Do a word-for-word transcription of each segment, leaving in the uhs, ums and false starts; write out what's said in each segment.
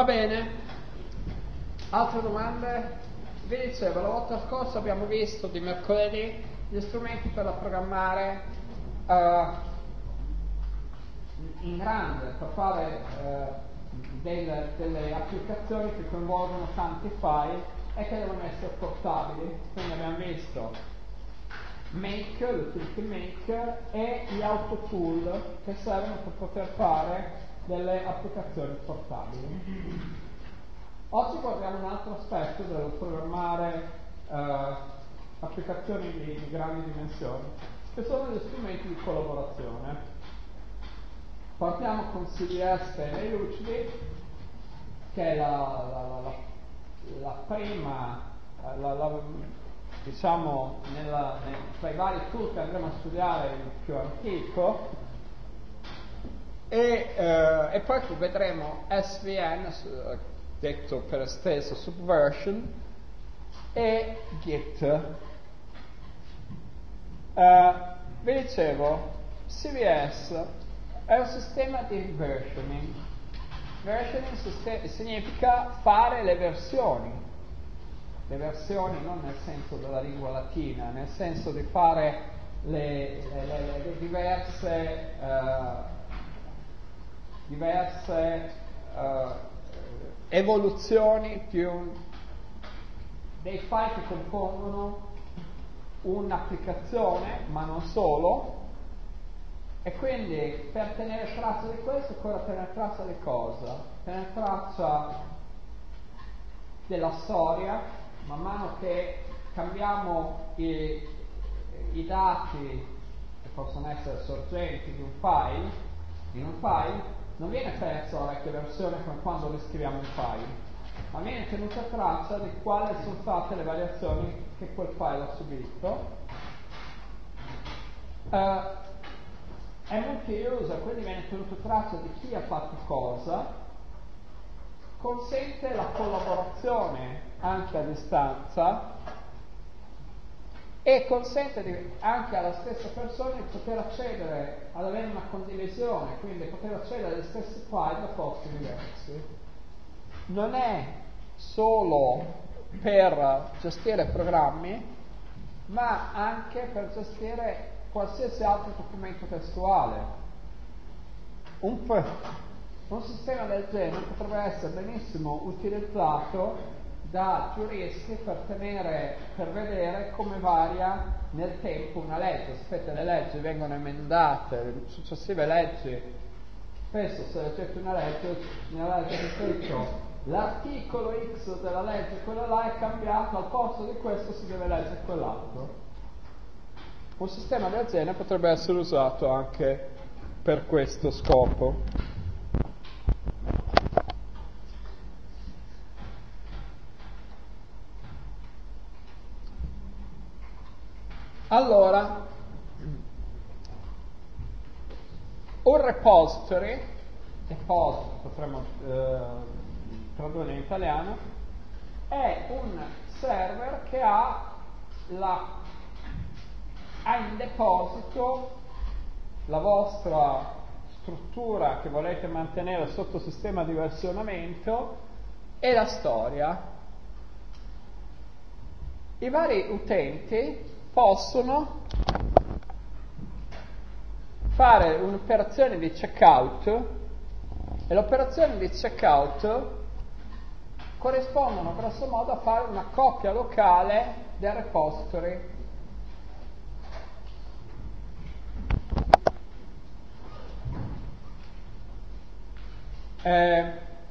Va bene, altre domande? Vi dicevo, la volta scorsa abbiamo visto di mercoledì gli strumenti per programmare uh, in grande, per fare uh, del, delle applicazioni che coinvolgono tanti file e che devono essere portabili. Quindi abbiamo visto Make, l'utility Make e gli autotool che servono per poter fare delle applicazioni portabili. Oggi guardiamo un altro aspetto del programmare eh, applicazioni di, di grandi dimensioni, che sono gli strumenti di collaborazione. Partiamo con C D S e Lucidi, che è la, la, la, la prima, la, la, diciamo, nella, nel, tra i vari tool che andremo a studiare il più antico. E, eh, e poi vedremo S V N, detto per esteso Subversion, e Git. Uh, vi dicevo, C V S è un sistema di versioning. Versioning siste- significa fare le versioni. Le versioni non nel senso della lingua latina, nel senso di fare le, le, le, le diverse... Uh, diverse uh, evoluzioni di un, dei file che compongono un'applicazione, ma non solo, e quindi per tenere traccia di questo occorre tenere traccia di cosa? Tenere traccia della storia, man mano che cambiamo i, i dati che possono essere sorgenti di un file, in un file, non viene persa la vecchia versione come quando riscriviamo un file, ma viene tenuta traccia di quali sono state le variazioni che quel file ha subito. Uh, è multi-user, quindi viene tenuta traccia di chi ha fatto cosa, consente la collaborazione anche a distanza e consente di, anche alla stessa persona di poter accedere ad avere una condivisione, quindi poter accedere agli stessi file da posti diversi. Non è solo per gestire programmi, ma anche per gestire qualsiasi altro documento testuale. Un, un sistema del genere potrebbe essere benissimo utilizzato da giuristi per tenere, per vedere come varia nel tempo una legge. Sapete, le leggi vengono emendate, le successive leggi, spesso se leggete una legge, nella legge è scritto l'articolo X della legge, quello là è cambiato, al posto di questo si deve leggere quell'altro. Un sistema del genere potrebbe essere usato anche per questo scopo. Allora, un repository, deposito potremmo eh, tradurre in italiano, è un server che ha, la, ha in deposito la vostra struttura che volete mantenere sotto sistema di versionamento e la storia. I vari utenti possono fare un'operazione di checkout e l'operazione di checkout corrispondono grosso modo a fare una copia locale del repository. Eh,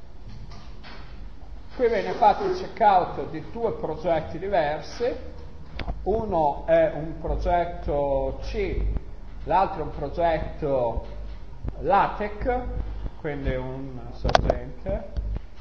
qui viene fatto il checkout di due progetti diversi. Uno è un progetto C, l'altro è un progetto LaTeX, quindi un sorgente.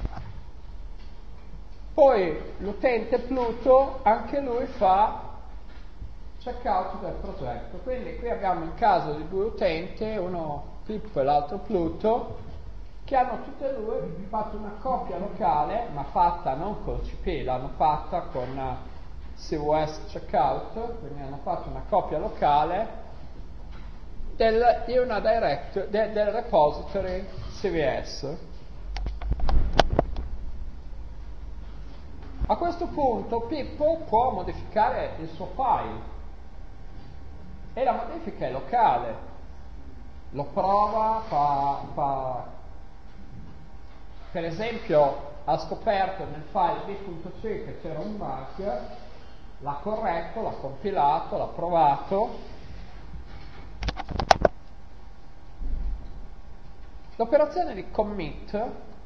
Poi l'utente Pluto, anche lui fa checkout del progetto. Quindi qui abbiamo il caso di due utenti, uno Pippo e l'altro Pluto, che hanno tutte e due fatto una copia locale, ma fatta non col C P, l'hanno fatta con C V S Checkout, quindi hanno fatto una copia locale del, di una direct, de, del repository C V S. A questo punto Pippo può modificare il suo file e la modifica è locale, lo prova, fa, fa per esempio ha scoperto nel file b.c che c'era un bug, l'ha corretto, l'ha compilato, l'ha provato. L'operazione di commit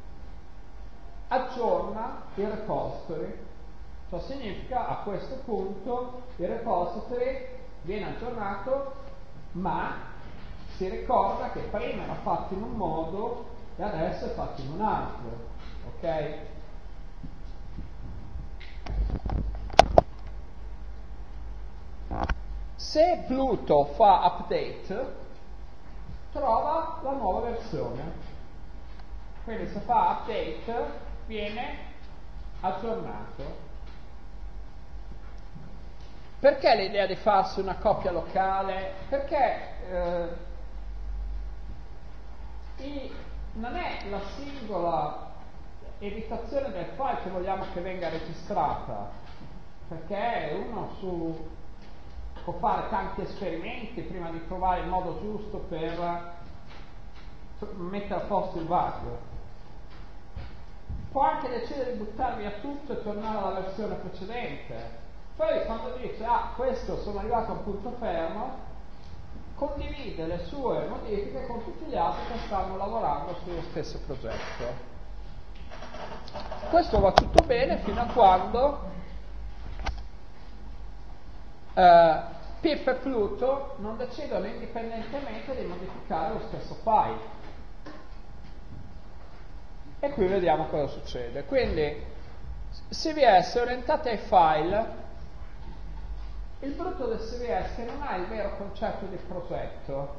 aggiorna il repository, ciò significa a questo punto il repository viene aggiornato, ma si ricorda che prima era fatto in un modo e adesso è fatto in un altro, ok? Se Pluto fa update, trova la nuova versione. Quindi se fa update viene aggiornato. Perché l'idea di farsi una copia locale? Perché eh, i, non è la singola editazione del file che vogliamo che venga registrata, perché uno su, può fare tanti esperimenti prima di trovare il modo giusto per mettere a posto il bug. Può anche decidere di buttare via tutto e tornare alla versione precedente. Poi quando dice, ah, questo sono arrivato a un punto fermo, condivide le sue modifiche con tutti gli altri che stanno lavorando sullo stesso progetto. Questo va tutto bene fino a quando eh, Pip e Pluto non decidono indipendentemente di modificare lo stesso file. E qui vediamo cosa succede. Quindi C V S è orientata ai file. Il brutto del C V S è che non ha il vero concetto di progetto.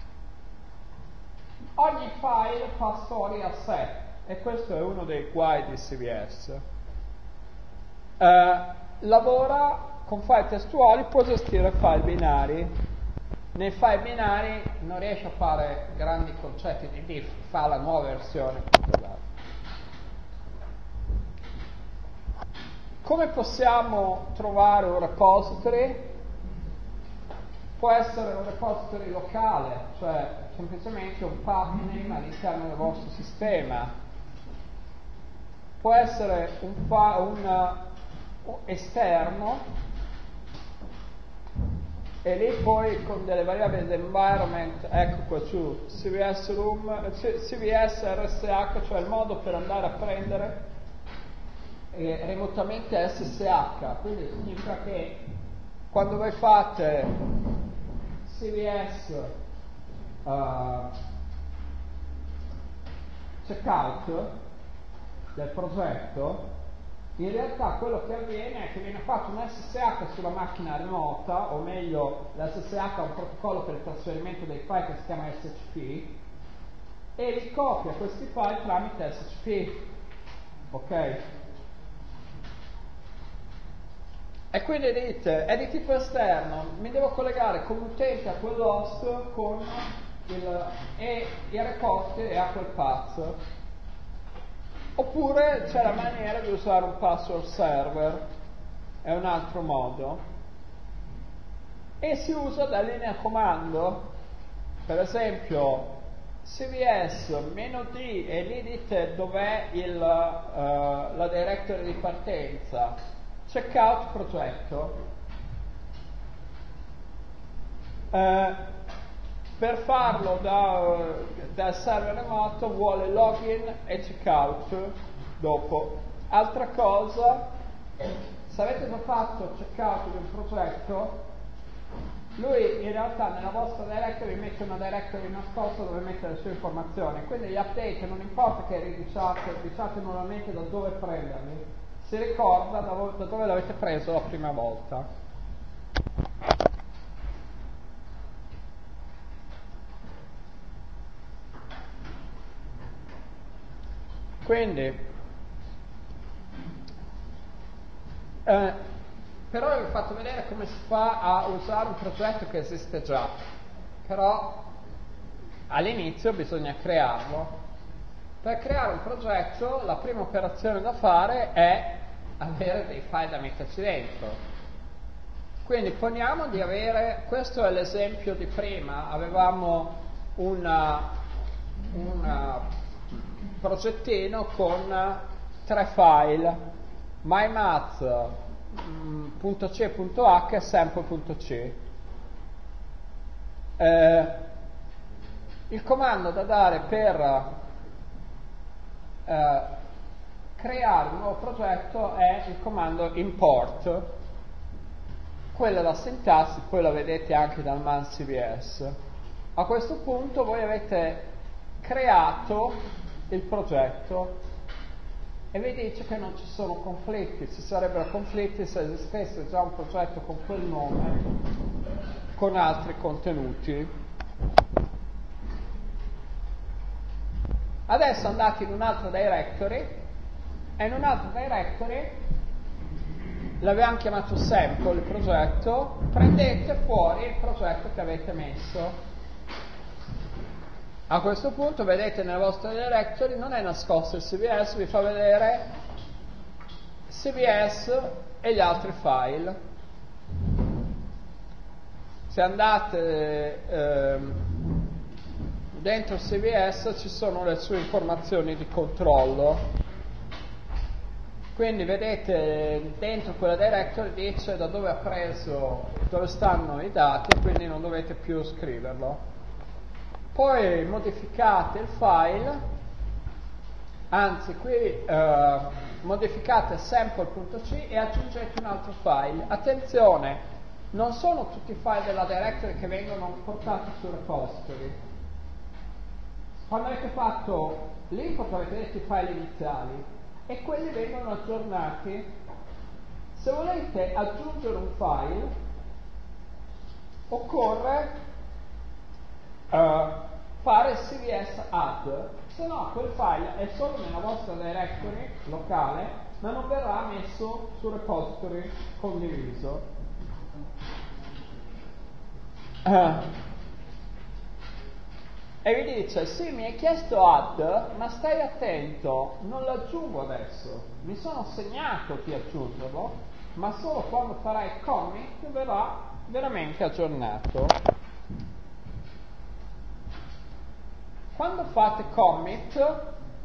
Ogni file fa storia a sé, e questo è uno dei guai di C V S. Eh, lavora con file testuali, può gestire file binari. Nei file binari non riesce a fare grandi concetti di diff, fa la nuova versione. Come possiamo trovare un repository? Può essere un repository locale, cioè semplicemente un path name all'interno del vostro sistema. Può essere un, fa- un uh, esterno, e lì poi con delle variabili dell'environment, ecco qua giù, C V S room, C V S R S H, cioè il modo per andare a prendere eh, remotamente S S H, quindi significa che quando voi fate C V S uh, checkout del progetto, in realtà quello che avviene è che viene fatto un S S H sulla macchina remota, o meglio l'S S H è un protocollo per il trasferimento dei file che si chiama S C P, e li copia questi file tramite S C P, ok? E quindi dite, è di tipo esterno, mi devo collegare come utente a quell'host con il, e il repository e a quel path. Oppure c'è la maniera di usare un password server, è un altro modo, e si usa da linea comando, per esempio C V S meno D, e lì dite dov'è il, uh, la directory di partenza, checkout progetto. Uh, per farlo da, dal server remoto vuole login e checkout dopo. Altra cosa, se avete già fatto checkout di un progetto, lui in realtà nella vostra directory mette una directory nascosta dove mette le sue informazioni, quindi gli update non importa che ridiciate diciate nuovamente da dove prenderli, si ricorda da, vo- da dove l'avete preso la prima volta. Quindi, eh, però vi ho fatto vedere come si fa a usare un progetto che esiste già, però all'inizio bisogna crearlo. Per creare un progetto la prima operazione da fare è avere dei file da metterci dentro. Quindi poniamo di avere, questo è l'esempio di prima, avevamo un progettino con tre file, mymath.c.h e sample.c. Eh, il comando da dare per eh, creare un nuovo progetto è il comando import. Quella è la sintassi, poi la vedete anche dal man C V S. A questo punto voi avete creato il progetto e vi dice che non ci sono conflitti. Ci sarebbero conflitti se esistesse già un progetto con quel nome con altri contenuti. Adesso andate in un altro directory e in un altro directory, l'avevamo chiamato sample il progetto, prendete fuori il progetto che avete messo. A questo punto vedete nel vostro directory non è nascosto il C V S, vi fa vedere C V S e gli altri file. Se andate eh, dentro C V S ci sono le sue informazioni di controllo. Quindi vedete dentro quella directory dice da dove ha preso, dove stanno i dati, quindi non dovete più scriverlo. Poi modificate il file, anzi qui eh, modificate sample.c e aggiungete un altro file. Attenzione, non sono tutti i file della directory che vengono portati sul repository. Quando avete fatto l'import avete detto i file iniziali e quelli vengono aggiornati. Se volete aggiungere un file occorre Uh, fare C V S add, se no quel file è solo nella vostra directory locale ma non verrà messo sul repository condiviso. Uh, e vi dice sì, mi hai chiesto add, ma stai attento, non l'aggiungo adesso, mi sono segnato di aggiungerlo, ma solo quando farai commit verrà veramente aggiornato. Quando fate commit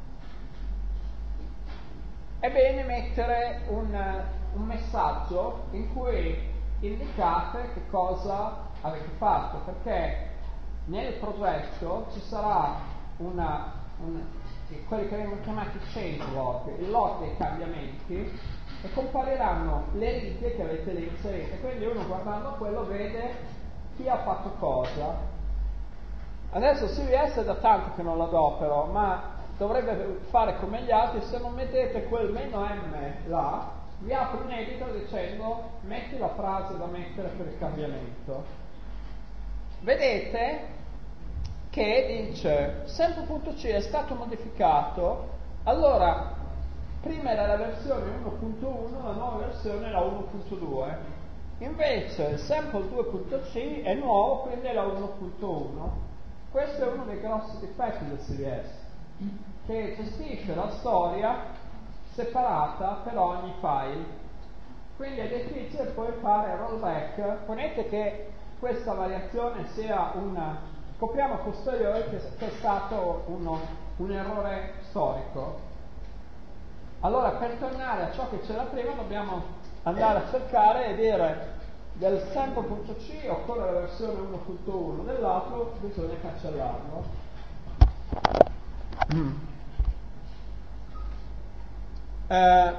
è bene mettere un, un messaggio in cui indicate che cosa avete fatto, perché nel progetto ci sarà una, una, quelli che vengono chiamati change log, il log dei cambiamenti, e compariranno le righe che avete lì inserite, quindi uno guardando quello vede chi ha fatto cosa. Adesso C V S è da tanto che non lo adopero, ma dovrebbe fare come gli altri, se non mettete quel meno M là, vi apre un editor dicendo metti la frase da mettere per il cambiamento. Vedete che dice sample.c è stato modificato, allora prima era la versione uno punto uno, la nuova versione è la uno punto due. Invece sample due punto c è nuovo, quindi è la uno punto uno. Questo è uno dei grossi difetti del C V S, che gestisce la storia separata per ogni file. Quindi è difficile poi fare rollback. Ponete che questa variazione sia una scopriamo a posteriori che, che è stato uno, un errore storico. Allora per tornare a ciò che c'era prima dobbiamo andare a cercare e dire del sample.c occorre la versione uno punto uno, dell'altro bisogna cancellarlo. Mm. Eh,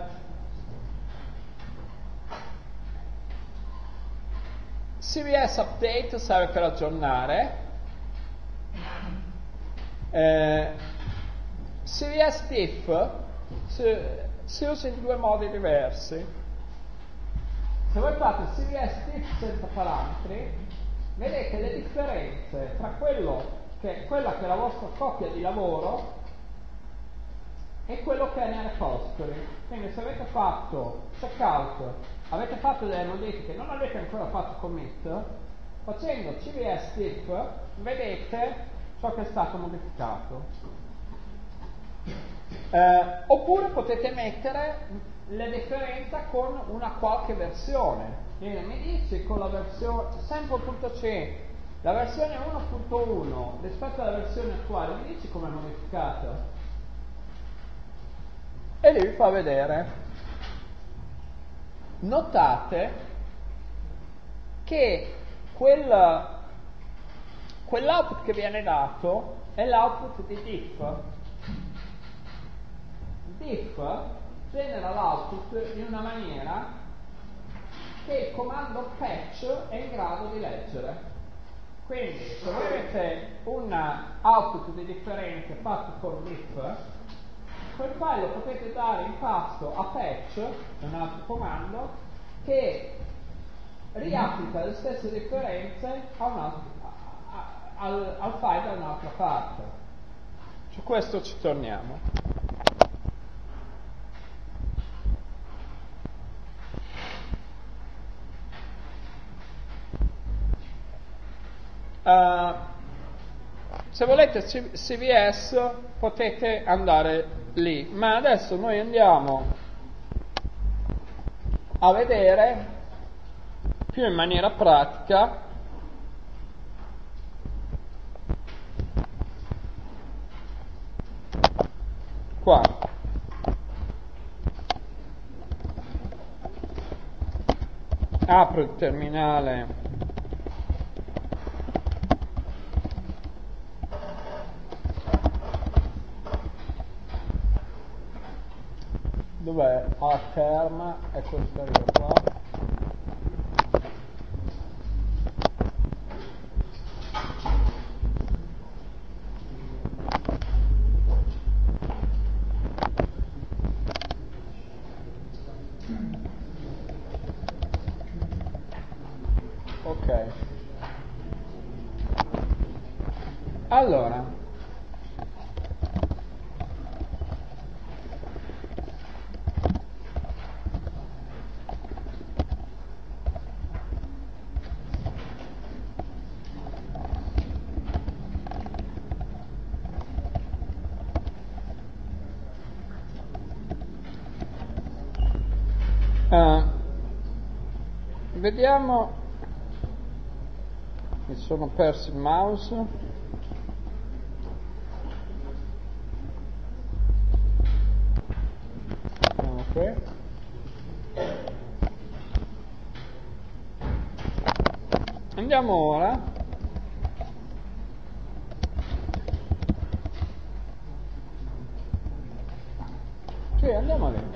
C V S update serve per aggiornare. Eh, C V S diff si, si usa in due modi diversi. Se voi fate C V S diff senza parametri, vedete le differenze tra quello che, quella che è la vostra copia di lavoro e quello che è nel repository. Quindi se avete fatto checkout, avete fatto delle modifiche, non avete ancora fatto commit, facendo C V S diff vedete ciò che è stato modificato. Eh, oppure potete mettere la differenza con una qualche versione. Bene, mi dici con la versione sample.c, la versione uno punto uno rispetto alla versione attuale, mi dici com'è modificata? E lì vi fa vedere. Notate che quel, quell'output che viene dato è l'output di diff. Diff genera l'output in una maniera che il comando patch è in grado di leggere. Quindi se voi avete un output di differenze fatto con diff, quel file lo potete dare in pasto a patch, è un altro comando, che riapplica le stesse differenze a un altro, a, a, al, al file da un'altra parte. Su questo ci torniamo. Uh, se volete C V S potete andare lì, ma adesso noi andiamo a vedere più in maniera pratica qua. Apro il terminale. Dov'è? A term è questa riga qua. Ok. Allora, Uh, vediamo, mi sono perso il mouse. Andiamo qui. Andiamo ora sì, andiamo lì.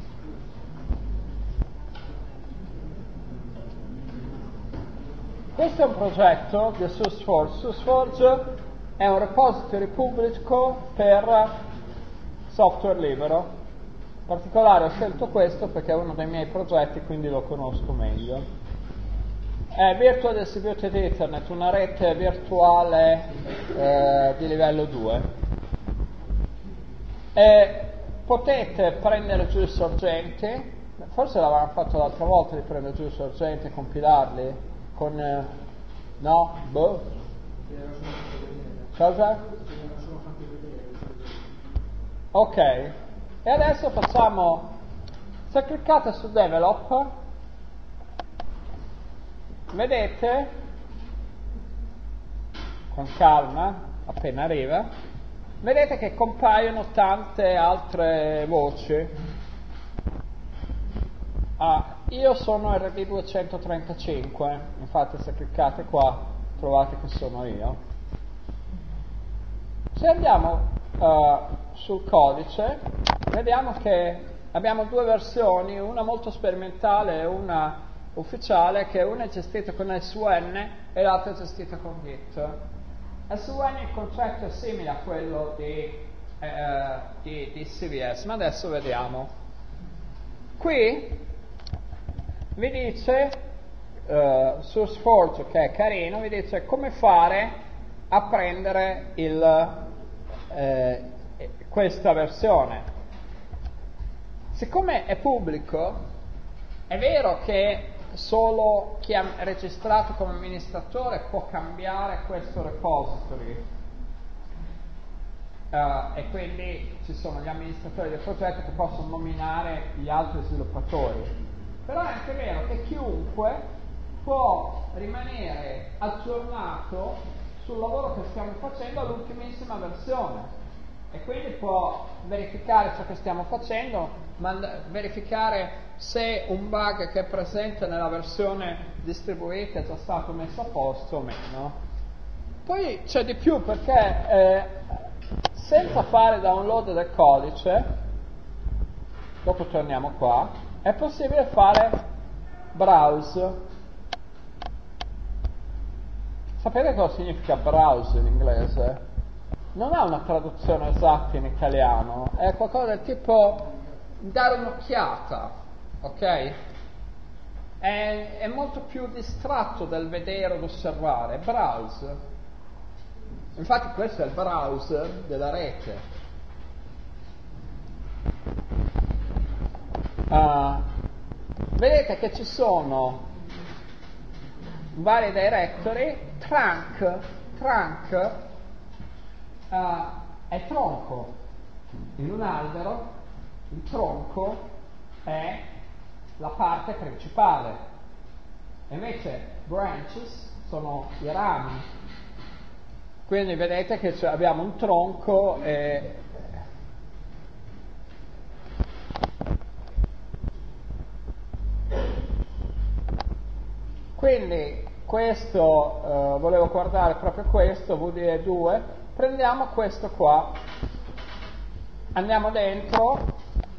Questo è un progetto di SourceForge. SourceForge è un repository pubblico per software libero. In particolare ho scelto questo perché è uno dei miei progetti, quindi lo conosco meglio. È Virtual Distributed Ethernet, una rete virtuale eh, di livello due. E potete prendere giù i sorgenti, forse l'avevamo fatto l'altra volta di prendere giù i sorgenti e compilarli. Con eh, no? Boh. Cosa? Ok. E adesso facciamo, se cliccate su Develop, vedete, con calma, appena arriva, vedete che compaiono tante altre voci. Ah, io sono R D duecentotrentacinque, infatti se cliccate qua trovate che sono io. Se andiamo uh, sul codice, vediamo che abbiamo due versioni, una molto sperimentale e una ufficiale, che una è gestita con S U N e l'altra è gestita con Git. S U N il concetto è simile a quello di, eh, di, di C V S, ma adesso vediamo. Qui vi dice, uh, SourceForge, che è carino, vi dice come fare a prendere il, eh, questa versione. Siccome è pubblico, è vero che solo chi è registrato come amministratore può cambiare questo repository, uh, e quindi ci sono gli amministratori del progetto che possono nominare gli altri sviluppatori. Però è anche vero che chiunque può rimanere aggiornato sul lavoro che stiamo facendo all'ultimissima versione e quindi può verificare ciò che stiamo facendo, mand- verificare se un bug che è presente nella versione distribuita è già stato messo a posto o meno. Poi c'è di più, perché eh, senza fare download del codice, dopo torniamo qua, è possibile fare browse. Sapete cosa significa browse in inglese? Non ha una traduzione esatta in italiano, è qualcosa del tipo dare un'occhiata, ok? È, è molto più distratto dal vedere o osservare, browse. Infatti questo è il browser della rete. Uh, vedete che ci sono varie directory, trunk, trunk uh, è tronco. In un albero il tronco è la parte principale, e invece branches sono i rami. Quindi vedete che abbiamo un tronco e quindi questo, eh, volevo guardare proprio questo, V D E due, prendiamo questo qua, andiamo dentro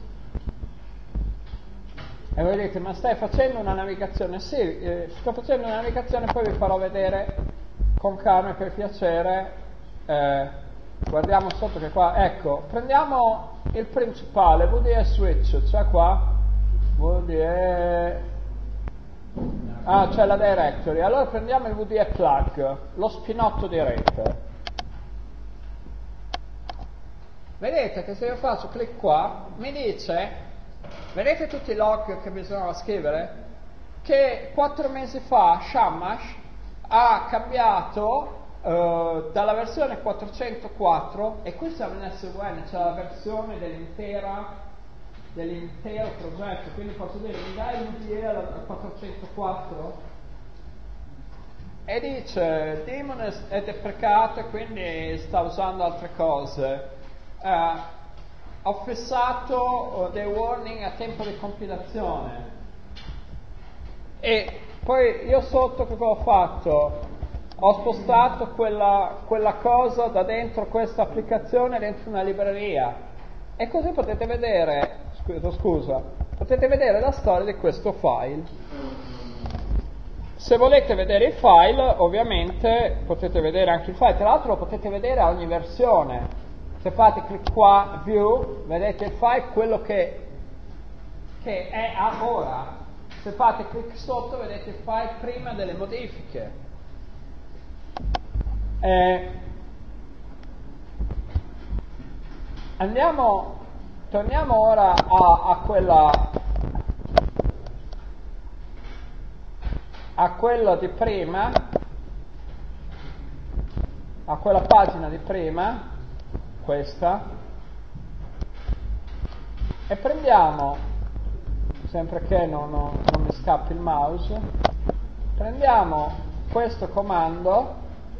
e voi dite, ma stai facendo una navigazione? Sì, eh, sto facendo una navigazione, poi vi farò vedere con calma, per piacere, eh, guardiamo sotto che qua, ecco, prendiamo il principale, V D E switch, cioè qua, V D E... Ah, c'è la directory. Allora prendiamo il V D E plug, lo spinotto di rete. Vedete che se io faccio clic qua, mi dice, vedete tutti i log che bisognava scrivere? Che quattro mesi fa Shamash ha cambiato uh, dalla versione quattrocentoquattro, e qui siamo in S V N, cioè la versione dell'intera dell'intero progetto, quindi posso dire, mi dai il V D E al quattrocentoquattro? E dice, Daemon è deprecato e quindi sta usando altre cose. Uh, ho fissato uh, dei warning a tempo di compilazione. E poi io sotto cosa ho fatto? Ho spostato quella, quella cosa da dentro questa applicazione dentro una libreria. E così potete vedere, scusa, scusa, potete vedere la storia di questo file. Se volete vedere il file, ovviamente potete vedere anche il file, tra l'altro lo potete vedere a ogni versione. Se fate clic qua, view, vedete il file, quello che, che è ora. Se fate clic sotto, vedete il file prima delle modifiche. Eh, andiamo, torniamo ora a, a quella a quello di prima, a quella pagina di prima, questa, e prendiamo, sempre che non, non, non mi scappi il mouse, prendiamo questo comando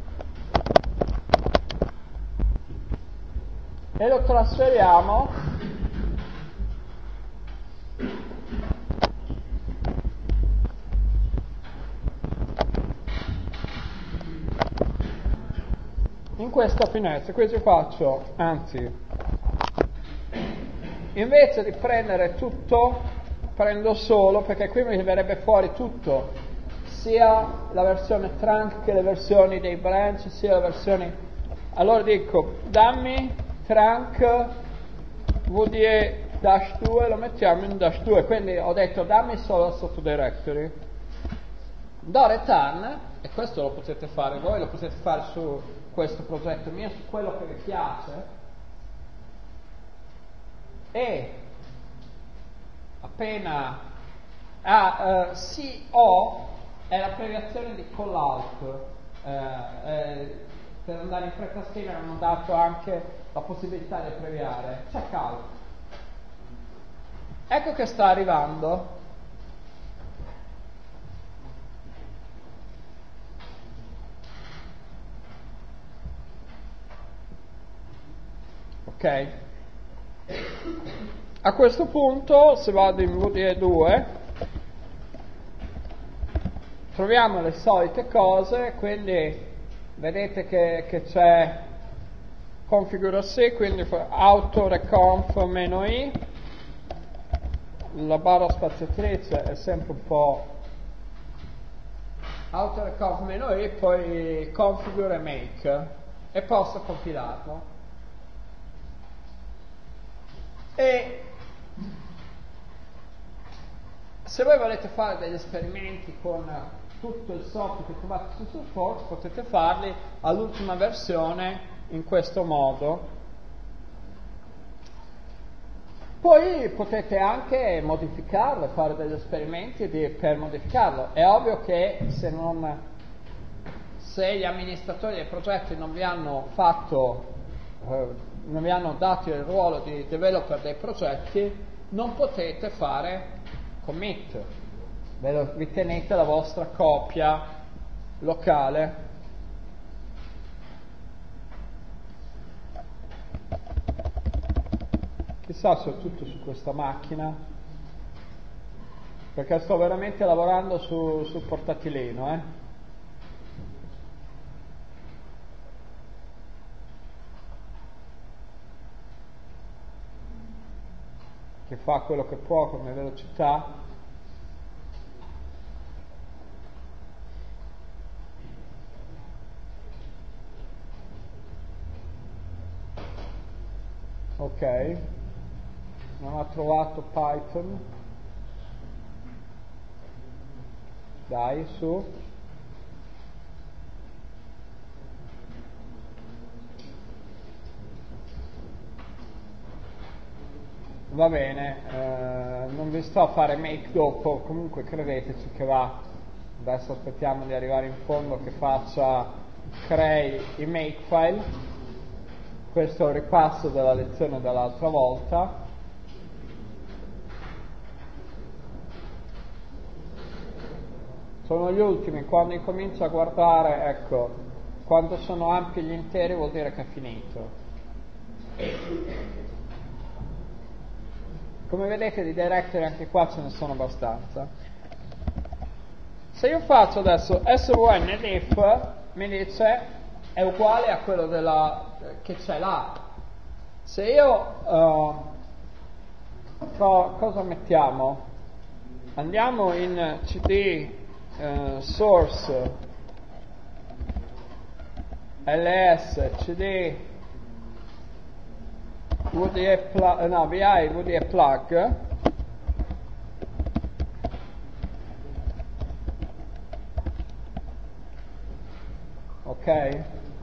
e lo trasferiamo in questa finestra. Qui ci faccio, anzi, invece di prendere tutto, prendo solo, perché qui mi verrebbe fuori tutto, sia la versione trunk che le versioni dei branch, sia le versioni... Allora dico, dammi trunk V D E dash due, lo mettiamo in dash due, quindi ho detto dammi solo la sottodirectory, do return, e questo lo potete fare voi, lo potete fare su questo progetto mio, su quello che vi piace, e appena ah, uh, C O è l'abbreviazione di call out, uh, eh, per andare in fretta a scrivere hanno dato anche la possibilità di abbreviare, checkout. Ecco che sta arrivando. Ok? A questo punto, se vado in V D E due, troviamo le solite cose, quindi vedete che, che c'è configura sì, quindi autoreconf meno i, la barra spaziatrice è sempre un po' autoreconf meno i, poi configure make e posso compilarlo. E se voi volete fare degli esperimenti con tutto il software che trovate su SourceForge, potete farli all'ultima versione in questo modo. Poi potete anche modificarlo, fare degli esperimenti di, per modificarlo. È ovvio che se, non, se gli amministratori dei progetti non vi hanno fatto, eh, non vi hanno dato il ruolo di developer dei progetti, non potete fare commit, vi tenete la vostra copia locale. Chissà soprattutto su questa macchina, perché sto veramente lavorando su, sul portatilino, eh. Che fa quello che può come velocità. Ok, non ha trovato Python. Dai, su. Va bene, eh, non vi sto a fare make dopo, comunque credeteci che va. Adesso aspettiamo di arrivare in fondo che faccia crei i makefile. Questo è il ripasso della lezione dell'altra volta. Sono gli ultimi, quando incomincio a guardare, ecco, quando sono ampi gli interi vuol dire che è finito. Come vedete di directory anche qua ce ne sono abbastanza. Se io faccio adesso svn diff, mi dice è uguale a quello della, che c'è là. Se io uh, co, cosa mettiamo? Andiamo in cd uh, source ls cd V D E plug, no, vi i V D E plug, ok?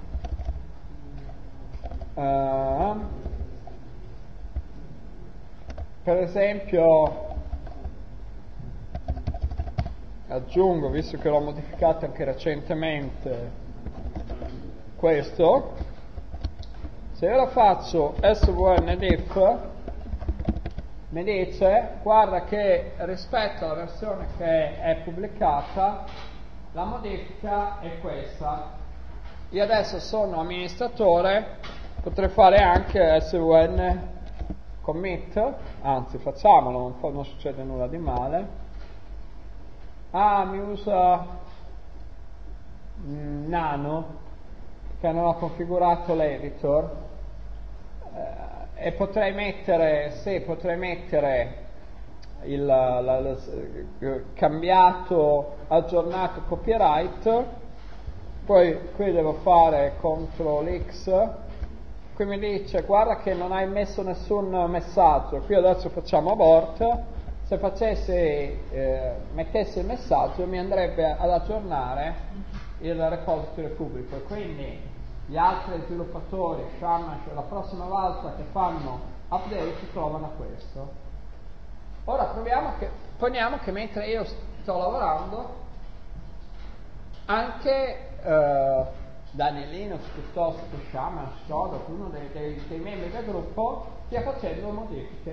Uh, per esempio aggiungo, visto che l'ho modificato anche recentemente, questo. Se io lo faccio svn diff, mi dice guarda che rispetto alla versione che è pubblicata la modifica è questa. Io adesso sono amministratore, potrei fare anche svn commit, anzi facciamolo, non, fa, non succede nulla di male. Ah, mi usa mm, nano, che non ho configurato l'editor, eh, e potrei mettere, sì, potrei mettere il la, la, la, cambiato, aggiornato copyright, poi qui devo fare control X, qui mi dice guarda che non hai messo nessun messaggio, qui adesso facciamo abort, se facessi, eh, mettessi il messaggio mi andrebbe ad aggiornare il repository pubblico, e quindi gli altri sviluppatori, Shamash, la prossima volta che fanno update trovano questo. Ora proviamo che, poniamo che mentre io sto lavorando anche eh, Daniel Linux piuttosto che Shaman, Shodok, uno dei, dei, dei membri del gruppo, stia facendo modifiche.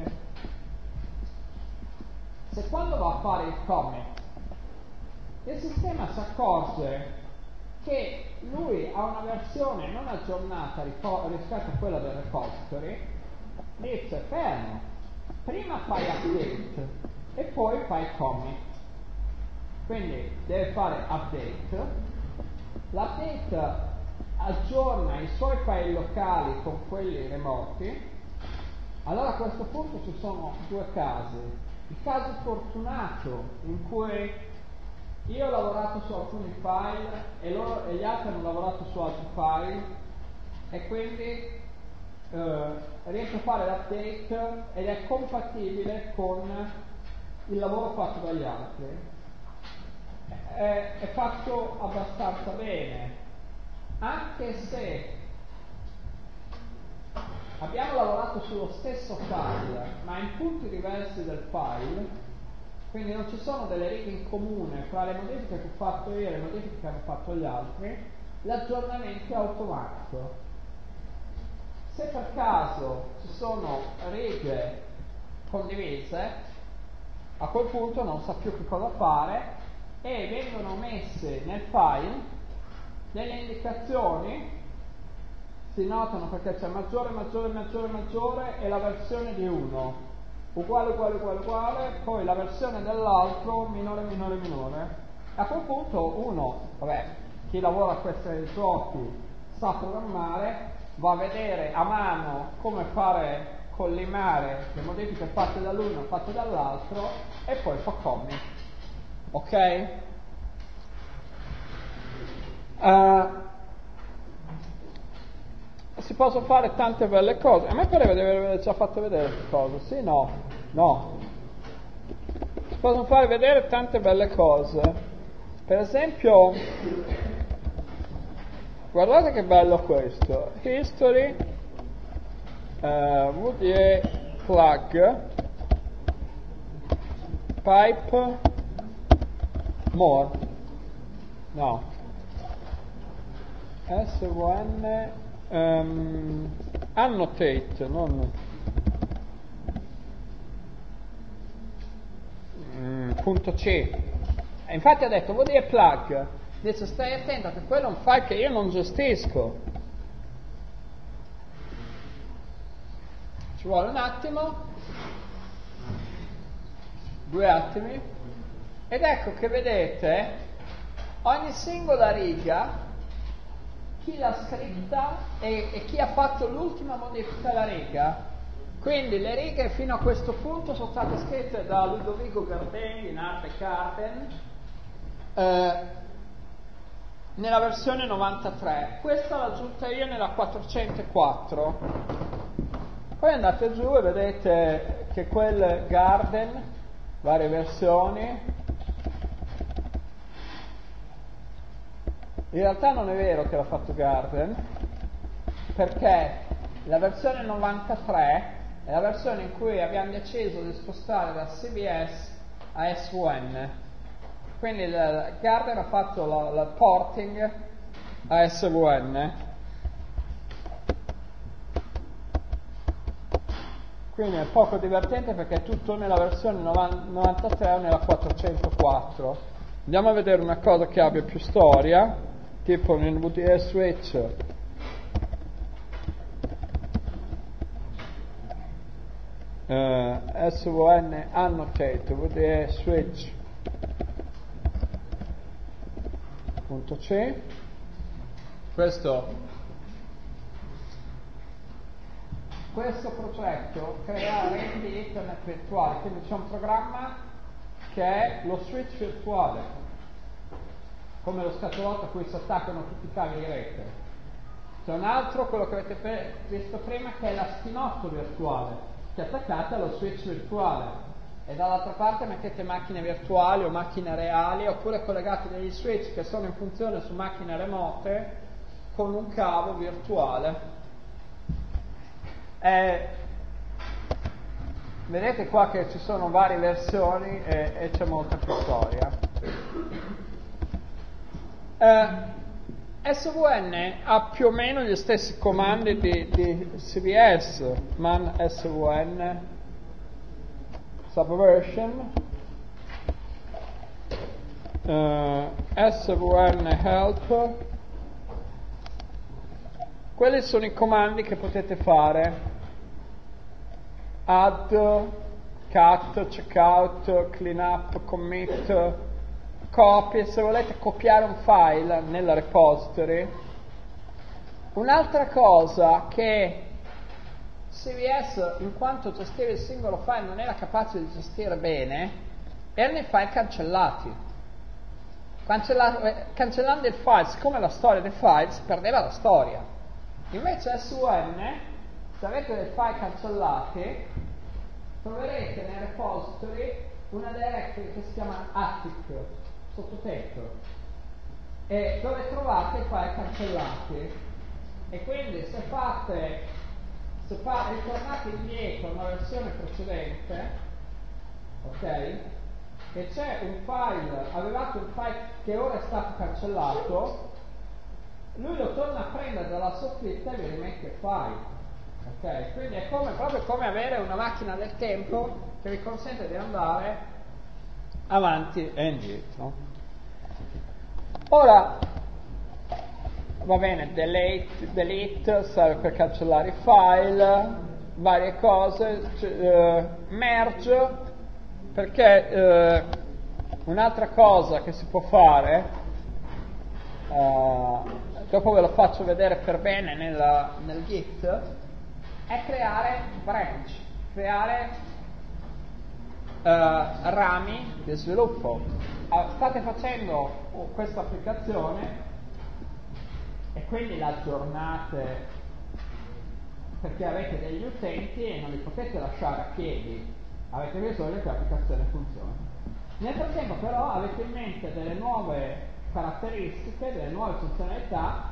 Se quando va a fare il commit il sistema si accorge che lui ha una versione non aggiornata rispetto a quella del repository, dice fermo, prima fai update e poi fai commit. Quindi deve fare update, l'update aggiorna i suoi file locali con quelli remoti. Allora a questo punto ci sono due casi: il caso fortunato in cui io ho lavorato su alcuni file e, loro, e gli altri hanno lavorato su altri file e quindi eh, riesco a fare l'update ed è compatibile con il lavoro fatto dagli altri. È, è fatto abbastanza bene, anche se abbiamo lavorato sullo stesso file ma in punti diversi del file, quindi non ci sono delle righe in comune fra le modifiche che ho fatto io e le modifiche che hanno fatto gli altri. L'aggiornamento è automatico. Se per caso ci sono righe condivise, a quel punto non sa più che cosa fare e vengono messe nel file delle indicazioni, si notano perché c'è maggiore, maggiore, maggiore, maggiore e la versione di uno, uguale, uguale, uguale, uguale, poi la versione dell'altro, minore, minore, minore. A quel punto uno, vabbè, chi lavora a questi giochi sa programmare, va a vedere a mano come fare collimare le modifiche fatte dall'uno e fatte dall'altro e poi fa commit. Ok? Uh, si possono fare tante belle cose. A me pareva di aver già fatto vedere queste cose. Sì, no, no. Si possono fare vedere tante belle cose. Per esempio, guardate che bello questo. History, uh, V D E plug, pipe, more. No. S V N um, annotate, non mm, punto C. E infatti ha detto V D E plug. Dice stai attento che quello è un file che io non gestisco. Ci vuole un attimo, due attimi, ed ecco che vedete ogni singola riga, chi l'ha scritta e, e chi ha fatto l'ultima modifica alla riga. Quindi le righe fino a questo punto sono state scritte da Ludovico Gardeni in arte Carden eh, nella versione novantatré. Questa l'ho aggiunta io nella quattrocentoquattro. Poi andate giù e vedete che quel Garden, varie versioni, in realtà non è vero che l'ha fatto Garden, perché la versione novantatré è la versione in cui abbiamo deciso di spostare da C B S a S V N. Quindi il Garden ha fatto la, la porting a S V N. Quindi è poco divertente perché è tutto nella versione novantatré o nella quattrocentoquattro. Andiamo a vedere una cosa che abbia più storia, tipo nel V D E switch. Uh, S V N annotate V D E switch punto C. Questo questo progetto crea reti di internet virtuali, quindi c'è un programma che è lo switch virtuale, come lo scatolotto a cui si attaccano tutti i cavi di rete. C'è un altro, quello che avete visto prima, che è la spinotto virtuale, che attaccate allo switch virtuale. E dall'altra parte mettete macchine virtuali o macchine reali, oppure collegate degli switch che sono in funzione su macchine remote con un cavo virtuale. Eh, vedete qua che ci sono varie versioni e, e c'è molta più storia. Eh, S V N ha più o meno gli stessi comandi di, di C V S, man S V N, subversion, uh, S V N help. Quelli sono i comandi che potete fare: add, cut, checkout, cleanup, commit, copy, se volete copiare un file nella repository. Un'altra cosa che C V S, in quanto gestiva il singolo file, non era capace di gestire bene, erano i file cancellati. Cancella- cancellando il file, siccome la storia del file si perdeva la storia. Invece S V N, se avete dei file cancellati, troverete nel repository una directory che si chiama attic, sottotetto, e dove trovate i file cancellati. E quindi se fate, se fa, ritornate indietro a una versione precedente, ok, e c'è un file, avevate un file che ora è stato cancellato, lui lo torna a prendere dalla soffitta e vi rimette il file. Ok, quindi è come, proprio come avere una macchina del tempo che vi consente di andare avanti e indietro. Ora, va bene, delete, delete serve per cancellare i file, varie cose, eh, merge, perché eh, un'altra cosa che si può fare, eh, dopo ve lo faccio vedere per bene nella, nel Git, è creare branch, creare uh, rami di sviluppo. Uh, state facendo uh, questa applicazione e quindi la aggiornate perché avete degli utenti e non li potete lasciare a piedi, avete bisogno che l'applicazione funzioni. Nel frattempo però avete in mente delle nuove caratteristiche, delle nuove funzionalità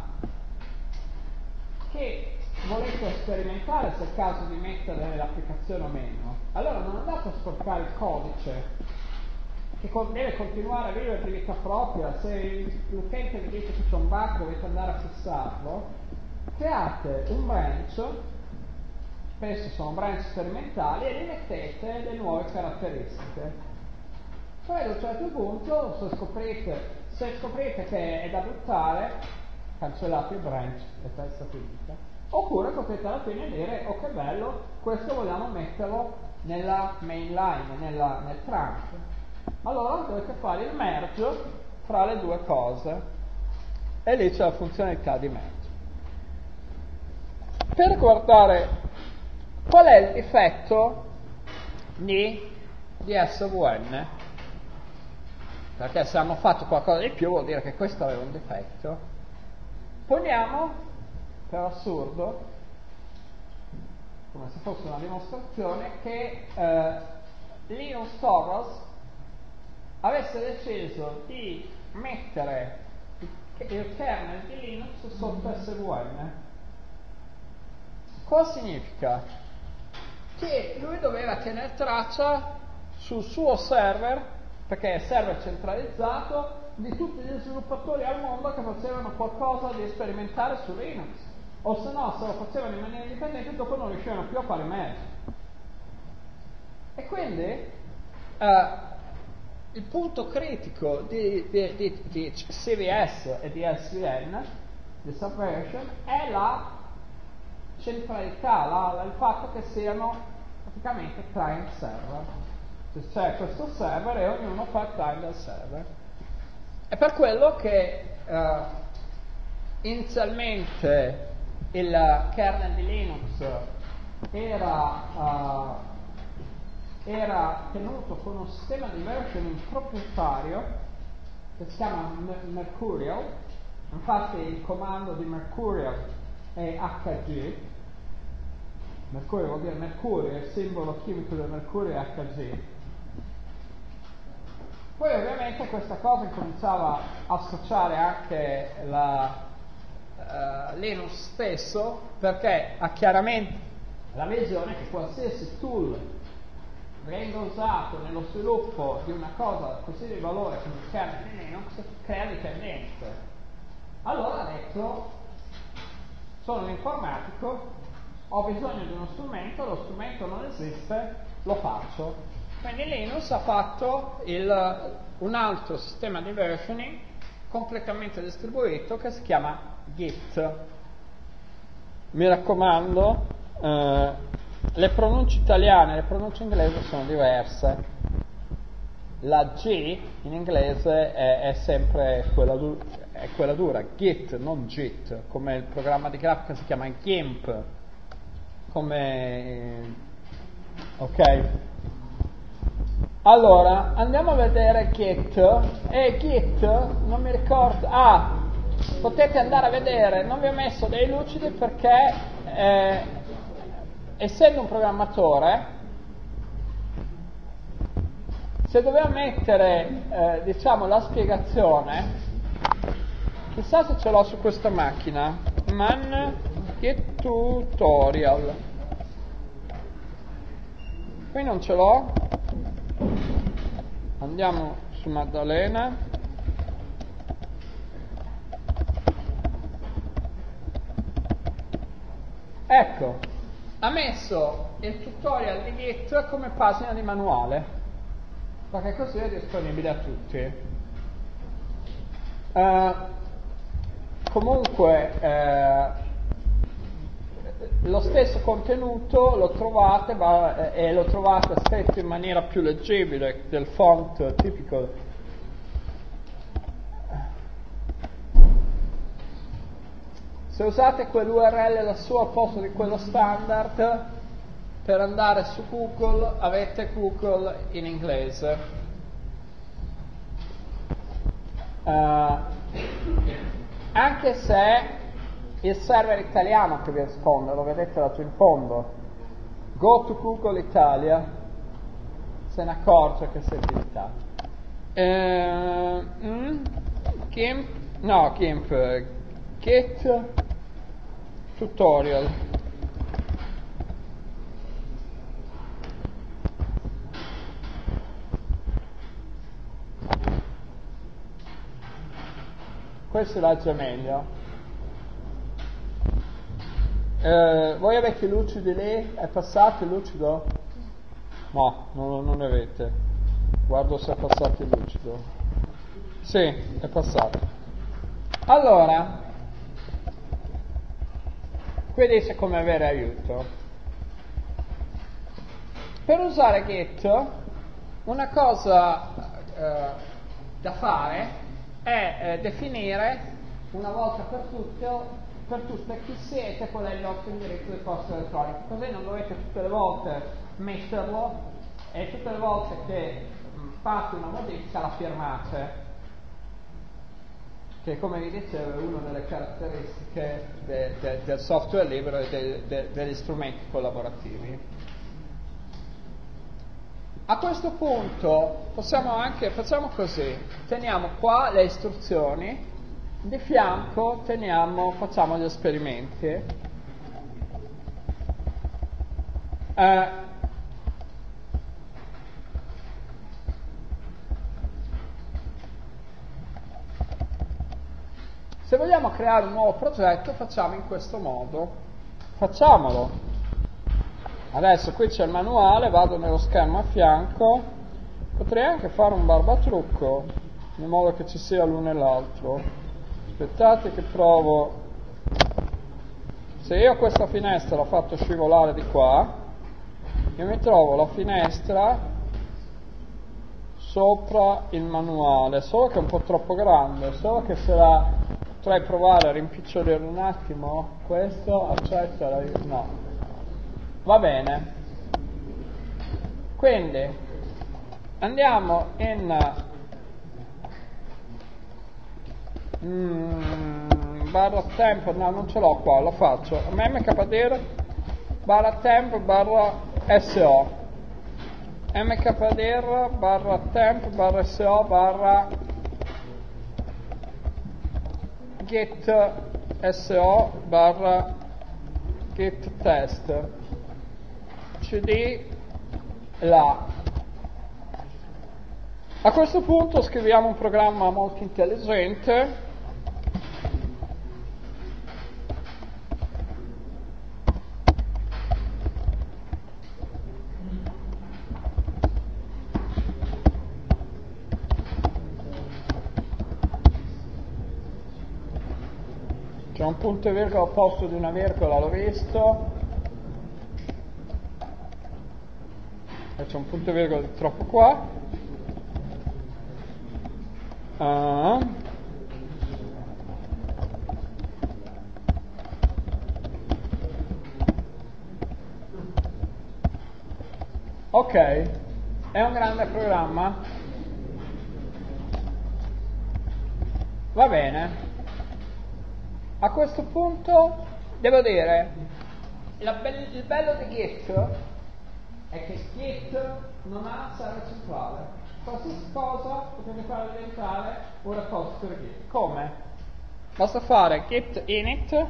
che volete sperimentare se è il caso di mettere nell'applicazione o meno. Allora non andate a sporcare il codice che deve continuare a vivere di vita propria. Se l'utente vi dice che c'è un bug dovete andare a fissarlo, create un branch, spesso sono branch sperimentali, e gli mettete le nuove caratteristiche. Poi ad un certo punto se scoprite, se scoprite che è da buttare, cancellate il branch e festa finita. Oppure potete alla fine dire: oh che bello, questo vogliamo metterlo nella main line, nella, nel trunk. Allora dovete fare il merge fra le due cose e lì c'è la funzionalità di merge. Per guardare qual è il difetto di, di S V N, perché se hanno fatto qualcosa di più vuol dire che questo aveva un difetto. Poniamo, per assurdo, come se fosse una dimostrazione, che eh, Linus Torvalds avesse deciso di mettere il, il kernel di Linux sotto S V N. Cosa significa? Che lui doveva tenere traccia sul suo server, perché è server centralizzato, di tutti gli sviluppatori al mondo che facevano qualcosa di sperimentare su Linux, o se no, se lo facevano in maniera indipendente, dopo non riuscivano più a fare merge. E quindi eh, il punto critico di, di, di, di C V S e di S V N, di Subversion, è la centralità, la, la, il fatto che siano praticamente client server. Cioè c'è questo server e ognuno fa il client del server. È per quello che uh, inizialmente il kernel di Linux era, uh, era tenuto con un sistema di versioning proprietario che si chiama Mercurial. Infatti il comando di Mercurial è H G. Mercurio vuol dire mercurio, è il simbolo chimico del mercurio è H G. Poi ovviamente questa cosa incominciava a associare anche la, uh, Linux stesso, perché ha chiaramente la visione che qualsiasi tool venga usato nello sviluppo di una cosa così di valore come il kernel di Linux crea dipendenze. allora ha detto, sono un informatico, ho bisogno di uno strumento, lo strumento non esiste, lo faccio. Quindi Linus ha fatto il, un altro sistema di versioning completamente distribuito che si chiama Git. Mi raccomando, eh, le pronunce italiane e le pronunce inglesi sono diverse. La G in inglese è, è sempre quella, du- è quella dura, Git, non Git, come il programma di grafica si chiama GIMP, come... ok? Allora, andiamo a vedere Git, e Git, non mi ricordo, ah, potete andare a vedere, non vi ho messo dei lucidi perché, eh, essendo un programmatore, se dovevo mettere, eh, diciamo, la spiegazione, chissà se ce l'ho su questa macchina, man Git tutorial, qui non ce l'ho, andiamo su Maddalena, ecco, ha messo il tutorial di Git come pagina di manuale, perché così è disponibile a tutti. Uh, comunque eh, lo stesso contenuto lo trovate va, eh, e lo trovate scritto in maniera più leggibile del font tipico. Se usate quell'U R L lassù al posto di quello standard, per andare su Google avete Google in inglese. Uh, anche se il server italiano che vi risponde, lo vedete lassù in fondo, go to Google Italia, se ne accorge che siete in Italia. Uh, mm, Gimp, no, Gimp, Git tutorial. Questo legge meglio. Eh, voi avete i lucidi lì? È passato il lucido? No, non, non ne avete. Guardo se è passato il lucido. Sì, è passato. Allora, qui dice come avere aiuto. Per usare Git, una cosa eh, da fare è eh, definire una volta per tutte, per tutte chi siete, qual è il vostro indirizzo di posta elettronica, così non dovete tutte le volte metterlo e tutte le volte che mh, fate una modifica la firmate, che come vi dicevo è una delle caratteristiche de, de, del software libero e de, de, degli strumenti collaborativi. A questo punto possiamo anche, facciamo così, teniamo qua le istruzioni, di fianco teniamo, facciamo gli esperimenti. Eh, se vogliamo creare un nuovo progetto facciamo in questo modo, facciamolo. Adesso qui c'è il manuale, vado nello schermo a fianco, potrei anche fare un barbatrucco, in modo che ci sia l'uno e l'altro. Aspettate che provo, se io questa finestra l'ho fatto scivolare di qua, io mi trovo la finestra sopra il manuale, solo che è un po' troppo grande, solo che se la potrei provare a rimpicciolire un attimo, questo, accetta, no. Va bene, quindi andiamo in mm, barra temp, no non ce l'ho qua, lo faccio, mkdir barra temp barra so, mkdir barra temp barra so barra git so barra git test cd là. A questo punto scriviamo un programma molto intelligente c'è un punto e virgola al posto di una virgola, l'ho visto, e c'è un punto e virgola di troppo qua. Uh. Ok, è un grande programma. Va bene. A questo punto devo dire, la be- il bello di Git è che Git non ha server centrale. Qualsiasi cosa potete fare diventare un repository Git. Come? Basta fare git init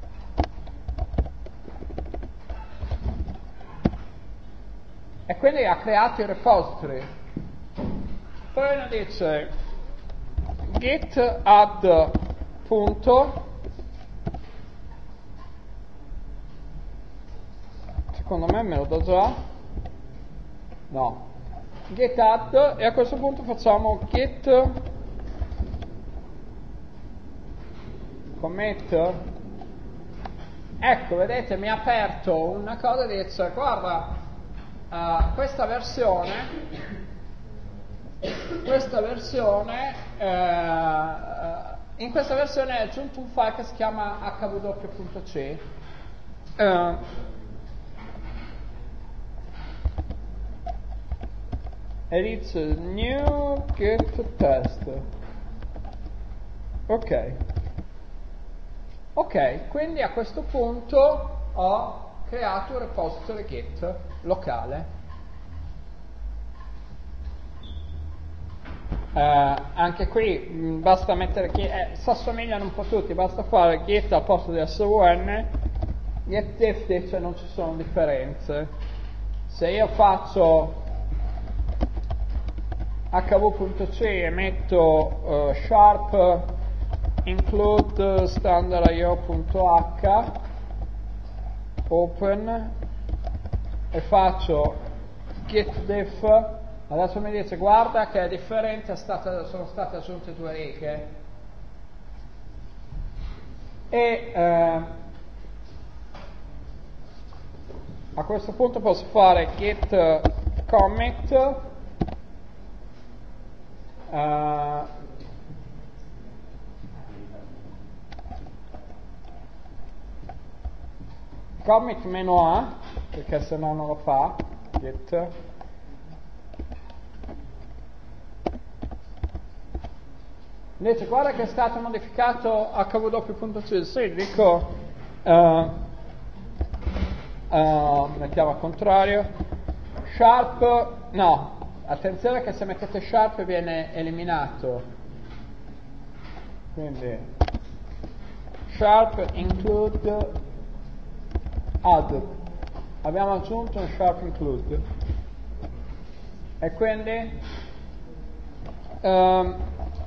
e quindi ha creato il repository. Poi uno dice git add punto, secondo me me lo dà già, no, git add, e a questo punto facciamo git commit. Ecco, vedete, mi ha aperto una cosa e dice, guarda, uh, questa versione, questa versione, uh, in questa versione è aggiunto un file che si chiama h w punto c. Uh, e dice new git test. Ok. Ok, quindi a questo punto ho creato un repository Git locale. Eh, anche qui mh, basta mettere che eh, si assomigliano un po' tutti, basta fare Git al posto di sun, Git diff dice non ci sono differenze. Se io faccio hv.c e metto uh, sharp include standard io.h open e faccio git diff, adesso mi dice guarda che è differente, è stata, sono state aggiunte due righe e eh, a questo punto posso fare git commit uh, commit meno a, perché se no non lo fa, git. Invece guarda che è stato modificato hw.c, sì, dico, uh, uh, mettiamo al contrario, sharp, no, attenzione che se mettete sharp viene eliminato, quindi sharp include add, abbiamo aggiunto un sharp include e quindi um,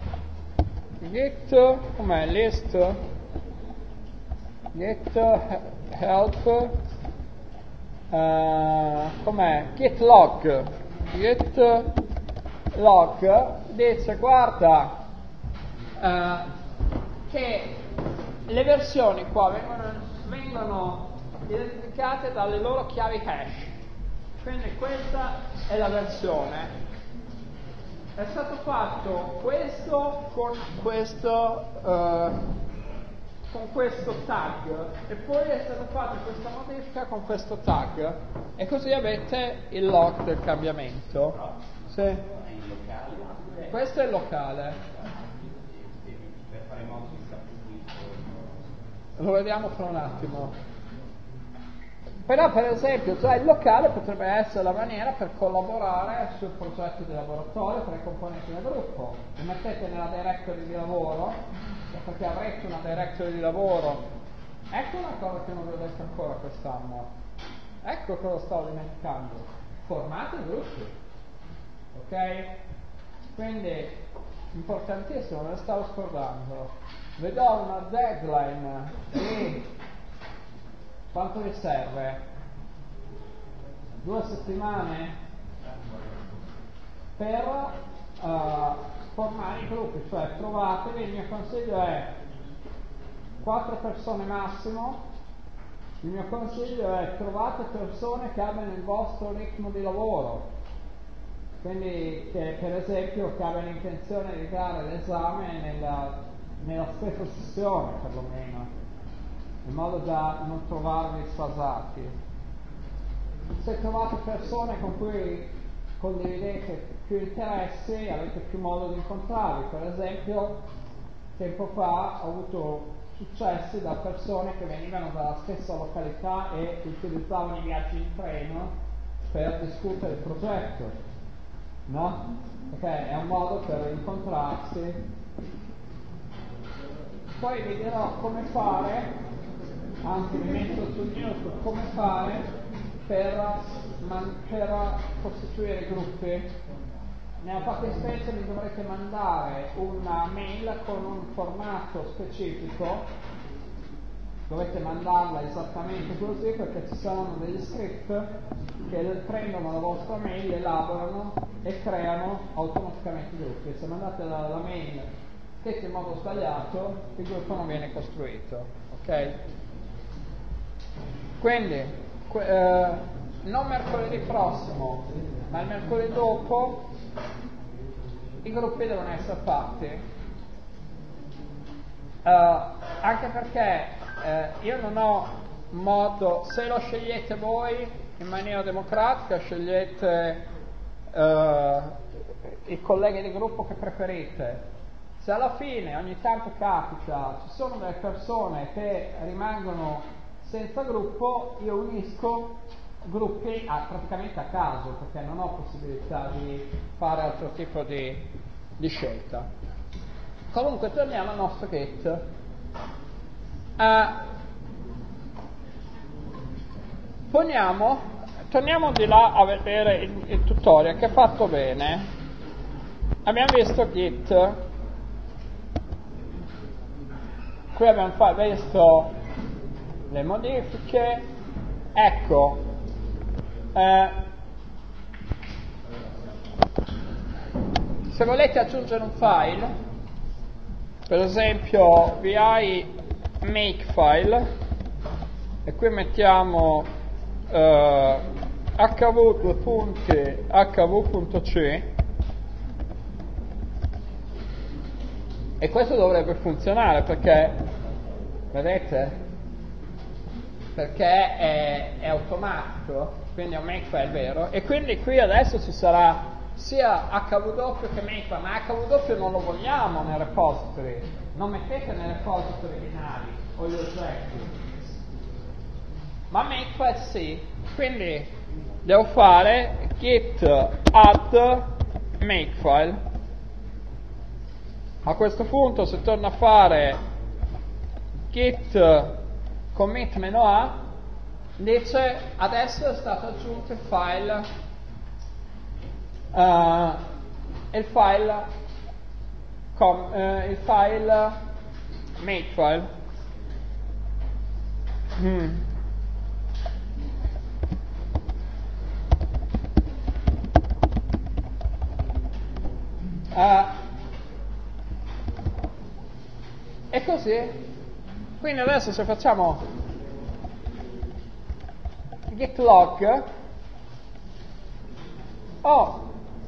git com'è list git help uh, com'è git log git log dice guarda uh, che le versioni qua vengono, vengono identificate dalle loro chiavi hash, quindi questa è la versione. È stato fatto questo con questo uh, con questo tag e poi è stata fatta questa modifica con questo tag e così avete il log del cambiamento. Sì. Questo è il locale. Per fare in modo che sia più. Lo vediamo fra un attimo. Però per esempio già il locale potrebbe essere la maniera per collaborare sul progetto di laboratorio tra i componenti del gruppo. Lo mettete nella directory di lavoro, perché avrete una directory di lavoro. Ecco una cosa che non vi ho detto ancora quest'anno. Ecco cosa stavo dimenticando. Formate i gruppi. Ok? Quindi, importantissimo, me lo stavo scordando. Vi do una deadline di quanto vi serve? Due settimane per uh, formare i gruppi, cioè trovatevi, il mio consiglio è quattro persone massimo. Il mio consiglio è: trovate persone che abbiano il vostro ritmo di lavoro, quindi che per esempio che abbiano intenzione di dare l'esame nella, nella stessa sessione perlomeno, in modo da non trovarvi sfasati. Se trovate persone con cui condividete più interessi, avete più modo di incontrarvi. Per esempio, tempo fa ho avuto successi da persone che venivano dalla stessa località e utilizzavano i viaggi in treno per discutere il progetto, no? Perché è un modo per incontrarsi. Poi vi dirò come fare, anzi vi metto sul news come fare per, man, per costituire gruppi. Nella fattispecie mi dovrete mandare una mail con un formato specifico, dovete mandarla esattamente così, perché ci saranno degli script che prendono la vostra mail, elaborano e creano automaticamente gruppi. Se mandate la, la mail scritta in modo sbagliato, il gruppo non viene costruito, ok? Quindi que- eh, non mercoledì prossimo, ma il mercoledì dopo i gruppi devono essere fatti, uh, anche perché uh, io non ho modo, se lo scegliete voi in maniera democratica, scegliete uh, i colleghi di gruppo che preferite. Se alla fine ogni tanto capita, ci sono delle persone che rimangono senza gruppo, io unisco gruppi a, praticamente a caso, perché non ho possibilità di fare altro tipo di, di scelta. Comunque torniamo al nostro Git. Uh, poniamo, torniamo di là a vedere il, il tutorial che è fatto bene. Abbiamo visto Git, qui abbiamo fa- visto le modifiche, ecco. Eh, se volete aggiungere un file, per esempio vi hai makefile e qui mettiamo eh, hv.hv.c e questo dovrebbe funzionare perché, vedete, perché è, è automatico, quindi è un makefile vero, e quindi qui adesso ci sarà sia hw che makefile, ma hw non lo vogliamo nel repository, non mettete nei repository binari o gli oggetti, ma makefile sì, quindi devo fare git add makefile. A questo punto se torno a fare git commit meno a, dice adesso è stato aggiunto il file uh, il file com, uh, il file makefile. hmm. uh, e così, quindi adesso se facciamo git log, oh,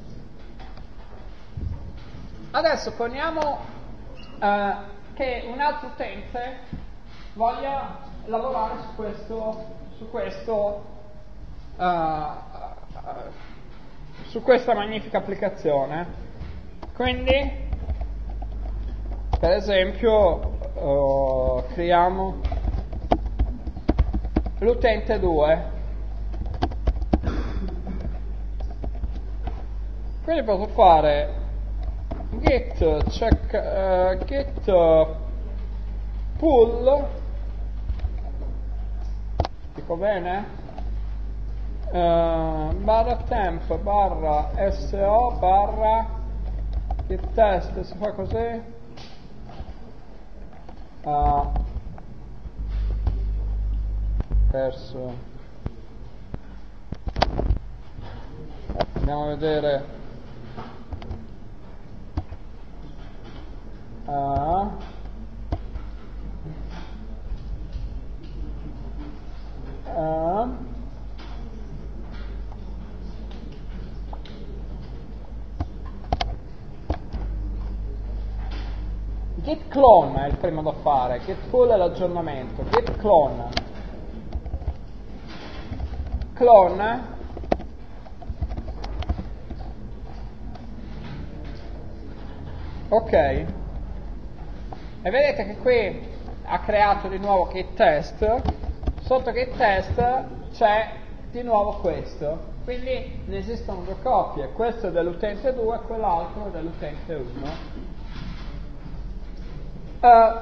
adesso poniamo uh, che un altro utente voglia lavorare su questo su questo uh, uh, su questa magnifica applicazione. Quindi per esempio uh, creiamo l'utente due, quindi posso fare git check uh, git uh, pull, dico bene, uh, barra temp barra so barra git test, si fa così, uh, perso, andiamo a vedere. Uh, git clone è il primo da fare, git pull è l'aggiornamento, git clone. Clone. Ok. E vedete che qui ha creato di nuovo git test, sotto git test c'è di nuovo questo, quindi ne esistono due copie, questo è dell'utente due e quell'altro è dell'utente uno. Uh,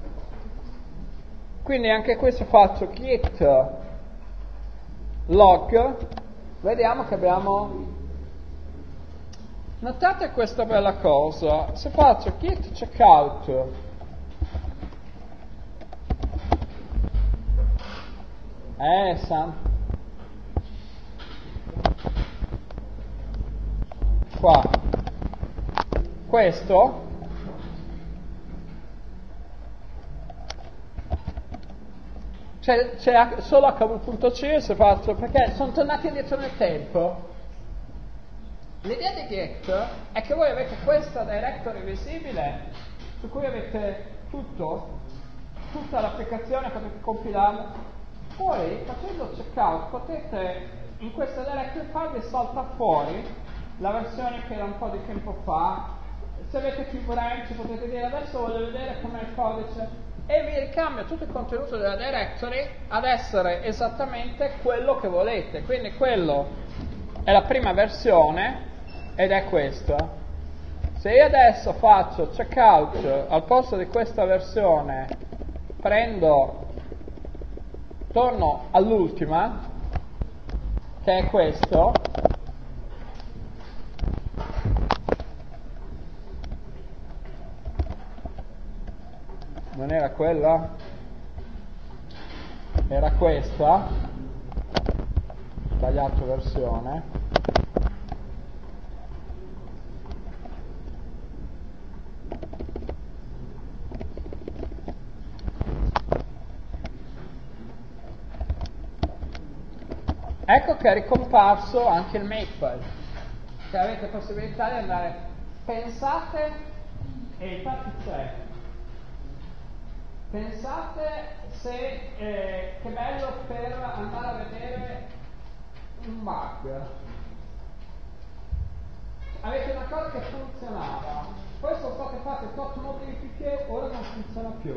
quindi anche questo faccio git log, vediamo che abbiamo, notate questa bella cosa, se faccio git checkout Eh, Sam. Qua. Questo. C'è, c'è solo acca vu punto c se faccio, perché sono tornati indietro nel tempo. L'idea di Git è che voi avete questa directory visibile, su cui avete tutto, tutta l'applicazione, potete compilarla. Poi, facendo checkout, potete, in questa directory file salta fuori la versione che era un po' di tempo fa. Se avete più branch potete dire adesso voglio vedere com'è il codice e vi ricambia tutto il contenuto della directory ad essere esattamente quello che volete. Quindi quello è la prima versione ed è questa. Se io adesso faccio checkout al posto di questa versione, prendo torno all'ultima, che è questo, non era quella, era questa, sbagliato versione, ecco che è ricomparso anche il makefile, che avete possibilità di andare, pensate, e infatti c'è, pensate se, eh, che bello per andare a vedere un bug. Avete una cosa che funzionava, poi sono state fatte tot modifiche, ora non funziona più.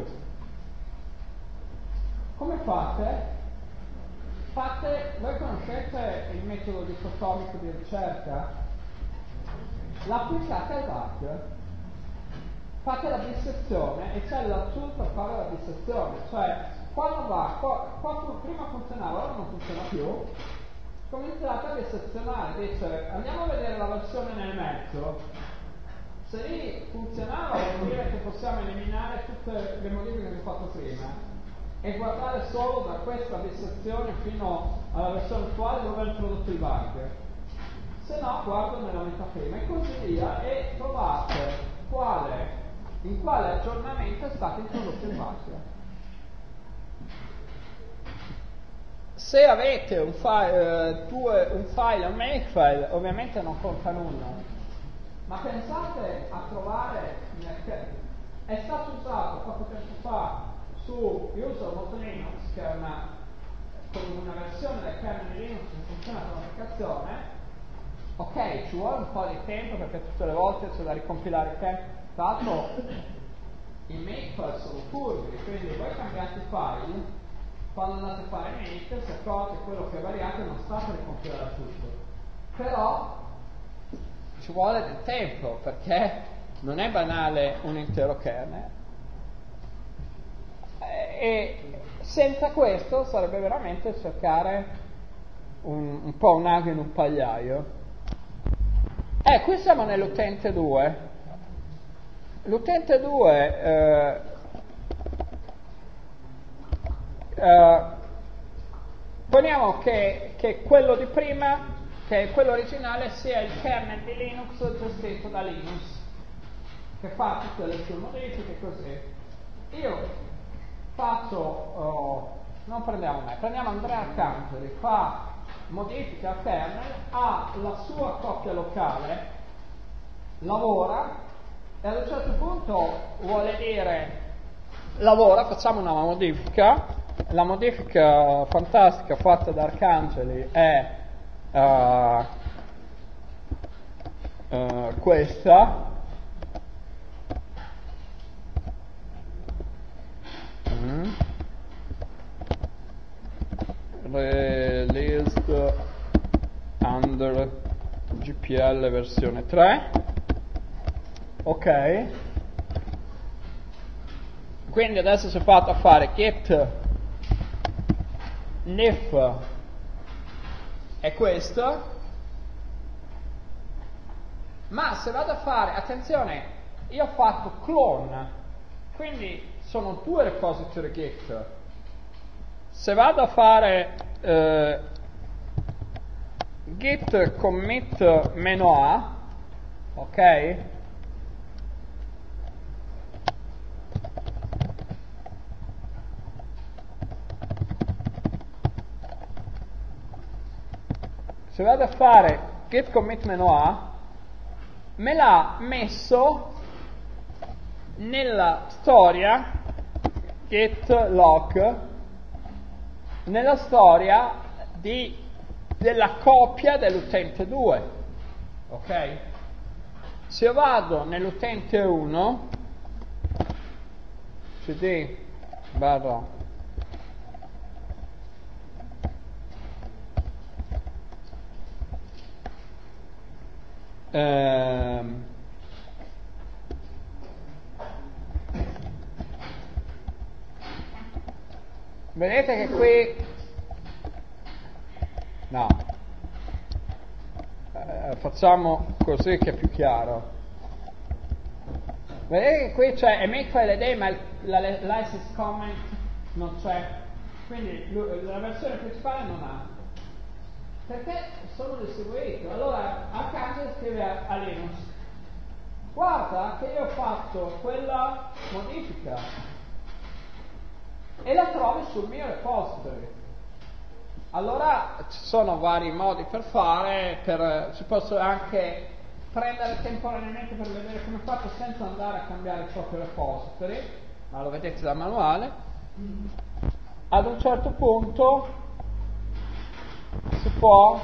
Come fate? Fate, voi conoscete il metodo dicotomico di ricerca? L'applicate al bug. Fate la dissezione e c'è la tool per fare la dissezione, cioè quando va, qua, qua prima funzionava, ora non funziona più, cominciate a dissezionare, dice andiamo a vedere la versione nel mezzo, se lì funzionava vuol dire che possiamo eliminare tutte le modifiche che ho fatto prima e guardare solo da questa dissezione fino alla versione attuale dove ho introdotto il bug, se no guardo nella metà prima e così via e trovate quale in quale aggiornamento è stato introdotto il bug. Se avete un file, eh, due, un file, un makefile, ovviamente non conta nulla, ma pensate a trovare, è stato usato poco tempo fa su User Mode Linux, che è una, con una versione del kernel di Linux che funziona con l'applicazione. Ok, ci vuole un po' di tempo perché tutte le volte c'è da ricompilare il kernel. Tra l'altro i makefile sono furbi, quindi voi cambiate i file, quando andate a fare make si accorge che quello che è variato non sta per ricompilare tutto, però ci vuole del tempo perché non è banale un intero kernel e senza questo sarebbe veramente cercare un, un po' un ago in un pagliaio. Eh, qui siamo nell'utente due. L'utente due eh, eh, poniamo che, che quello di prima, che quello originale, sia il kernel di Linux gestito da Linux, che fa tutte le sue modifiche così. Io faccio, oh, non prendiamo me, prendiamo Andrea Cangeli, fa modifica al kernel, ha la sua coppia locale, lavora e ad un certo punto vuole dire lavora, facciamo una modifica. La modifica fantastica fatta da Arcangeli è uh, uh, questa. Mm. Released under G P L versione tre. Ok, quindi adesso si è fatto a fare get nif è questo, ma se vado a fare, attenzione, io ho fatto clone, quindi sono due repository git. Se vado a fare eh, git commit meno a, ok? Se vado a fare git commit meno a, me l'ha messo nella storia git log, nella storia di, della copia dell'utente due, ok? Se io vado nell'utente uno, cd barra ehm, vedete che qui no, eh, facciamo così che è più chiaro. Vedete che qui c'è emit file I D, ma il, la license comment non c'è, quindi la versione principale non ha, perché sono distribuito. Allora Arcangelo scrive a, a Linux: guarda che io ho fatto quella modifica e la trovi sul mio repository. Allora ci sono vari modi per fare, per, ci posso anche prendere temporaneamente per vedere come è fatto senza andare a cambiare il proprio repository, ma lo vedete dal manuale. Ad un certo punto si può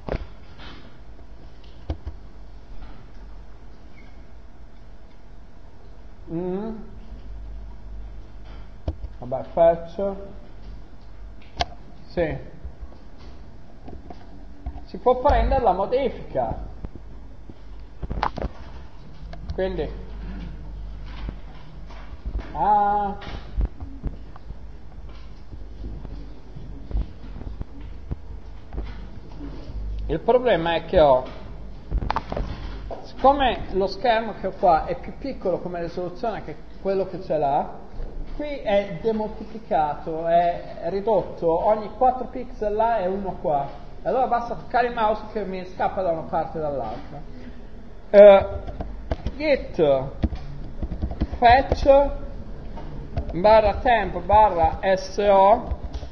mm, vabbè, fetch, sì, si può prendere la modifica, quindi ah, il problema è che ho, siccome lo schermo che ho qua è più piccolo come risoluzione che quello che ce l'ha, qui è demoltiplicato, è ridotto, ogni quattro pixel là è uno qua, e allora basta toccare il mouse che mi scappa da una parte e dall'altra. uh, git fetch barra temp barra so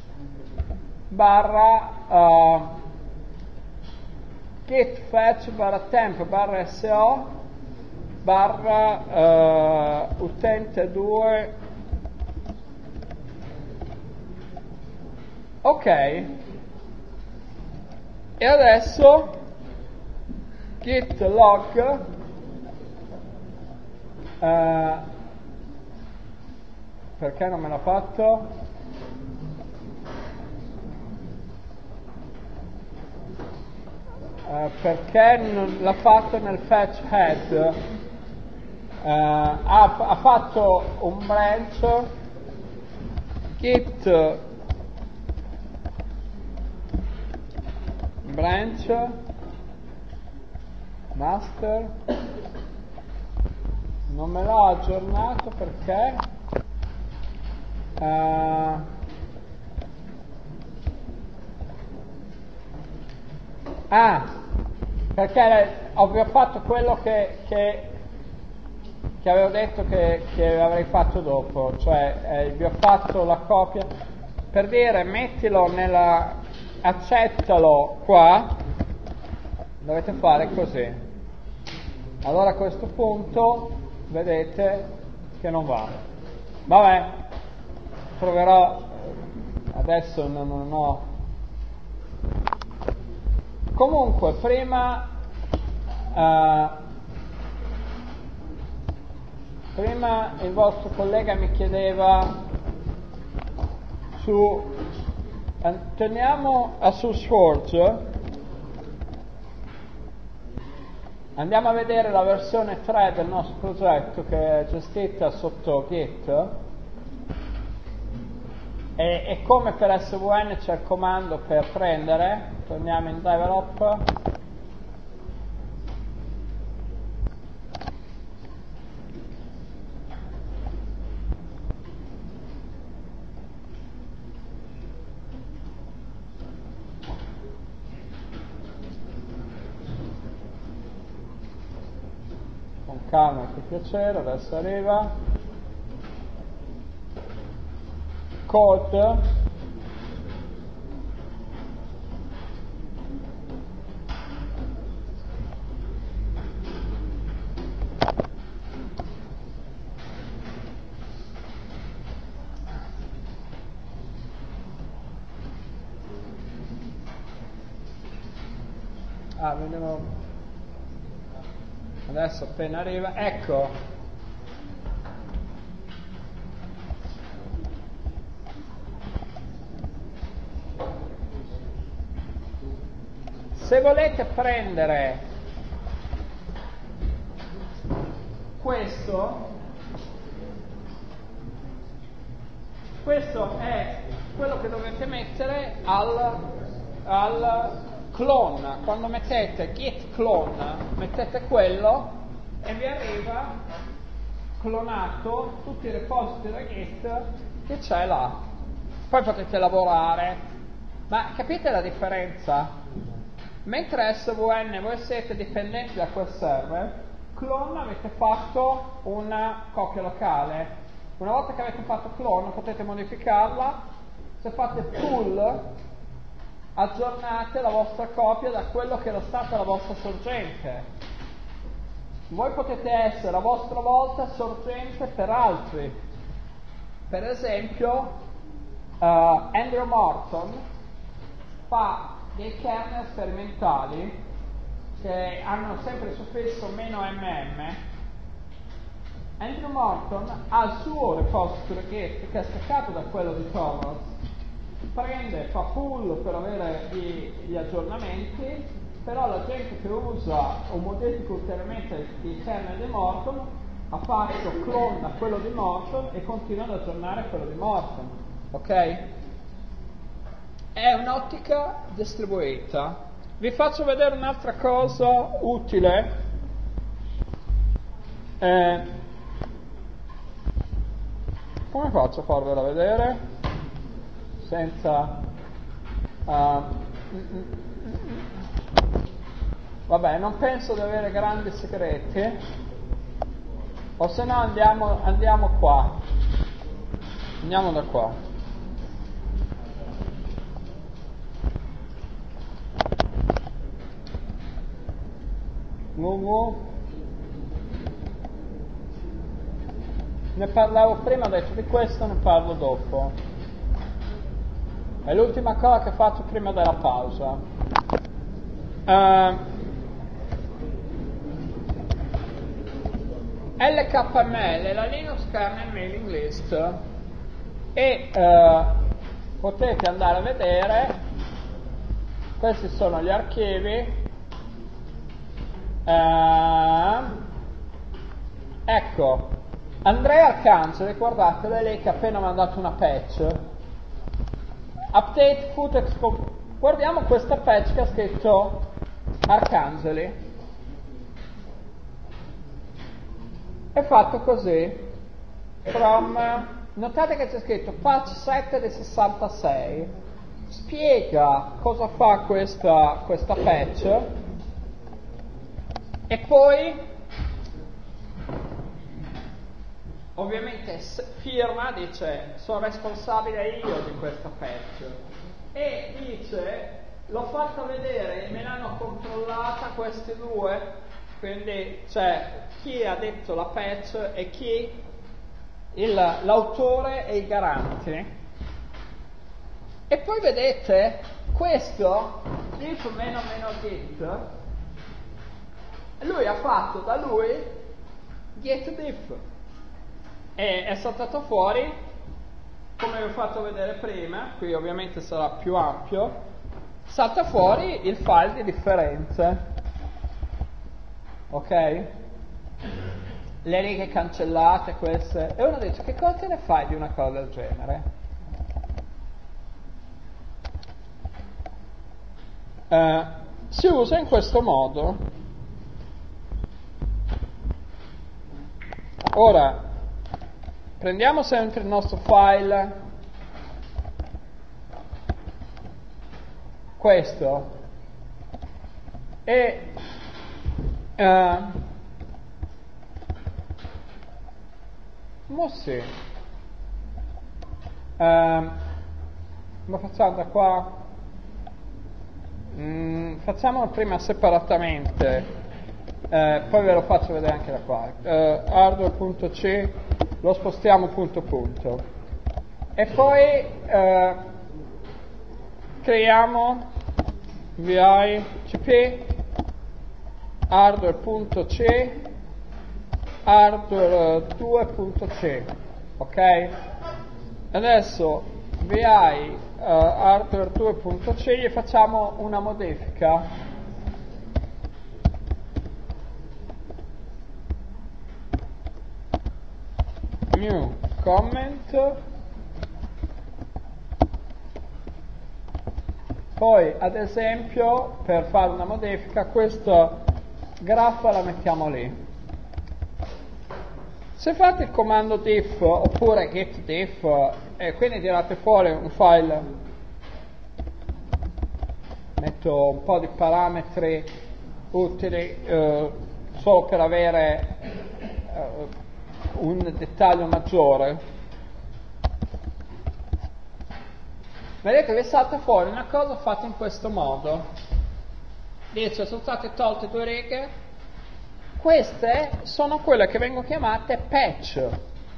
barra uh, git fetch barra temp barra so barra uh, utente due, ok, e adesso git log uh, perché non me l'ha fatto? Uh, perché non l'ha fatto nel fetch head? Uh, ha, ha fatto un branch git branch master, non me l'ha aggiornato perché uh, ah perché avevo fatto quello che, che che avevo detto che, che avrei fatto dopo, cioè eh, vi ho fatto la copia per dire mettilo nella, accettalo qua, dovete fare così. Allora a questo punto vedete che non va. Vabbè, proverò, adesso non, non ho. Comunque, prima, uh, prima il vostro collega mi chiedeva su, torniamo a SourceForge. Andiamo a vedere la versione tre del nostro progetto che è gestita sotto Git e, e come per S V N c'è il comando per prendere. Torniamo in Develop, con calma e con piacere, adesso arriva code, ah, vediamo, adesso appena arriva, ecco, se volete prendere questo, questo è quello che dovete mettere al, al clone. Quando mettete git clone, mettete quello e vi arriva clonato tutti i repository da git che c'è là. Poi potete lavorare, ma capite la differenza? Mentre S V N voi siete dipendenti da quel server, clone avete fatto una copia locale. Una volta che avete fatto clone potete modificarla. Se fate pull, aggiornate la vostra copia da quello che era stata la vostra sorgente. Voi potete essere a vostra volta sorgente per altri. Per esempio, uh, Andrew Morton fa dei kernel sperimentali che hanno sempre il suffisso meno mm. Andrew Morton ha il suo repository Git che è staccato da quello di Torvalds, prende, fa pull per avere gli, gli aggiornamenti, però la gente che usa o modifica ulteriormente il kernel di Morton ha fatto clone da quello di Morton e continua ad aggiornare quello di Morton, ok? È un'ottica distribuita. Vi faccio vedere un'altra cosa utile. Eh, come faccio a farvela vedere? Senza... Uh, vabbè, non penso di avere grandi segreti. O se no andiamo, andiamo qua. Andiamo da qua. Google. Ne parlavo prima, ho detto di questo, ne parlo dopo. È l'ultima cosa che faccio prima della pausa. Uh, L K M L è la Linux Kernel Mailing List e uh, potete andare a vedere, questi sono gli archivi. Uh, ecco, Andrea Arcangeli, guardate, è lei che ha appena mandato una patch. Update Futex. Guardiamo questa patch che ha scritto Arcangeli. È fatto così. From, notate che c'è scritto patch sette di sessantasei. Spiega cosa fa questa, questa patch. E poi ovviamente firma, dice sono responsabile io di questa patch e dice l'ho fatta vedere e me l'hanno controllata questi due, quindi cioè chi ha detto la patch e chi il, l'autore e i garanti. E poi vedete questo if meno meno get, lui ha fatto da lui get diff e è saltato fuori, come vi ho fatto vedere prima, qui ovviamente sarà più ampio, salta fuori il file di differenze, ok? Le righe cancellate queste, e uno dice: che cosa te ne fai di una cosa del genere? Uh, si usa in questo modo. Ora prendiamo sempre il nostro file, questo, e uh, mo sì, uh, lo facciamo da qua. Mm, facciamolo prima separatamente, eh, poi ve lo faccio vedere anche da qua. eh, hardware.c lo spostiamo punto punto e poi eh, creiamo vi cp hardware.c hardware due punto c, ok? Adesso vi uh, hardware due punto c gli facciamo una modifica, new comment, poi ad esempio per fare una modifica questa graffa la mettiamo lì. Se fate il comando diff oppure get diff e quindi tirate fuori un file, metto un po' di parametri utili eh, solo per avere eh, un dettaglio maggiore, vedete vi salta fuori una cosa fatta in questo modo, dice sono state tolte due righe. Queste sono quelle che vengono chiamate patch.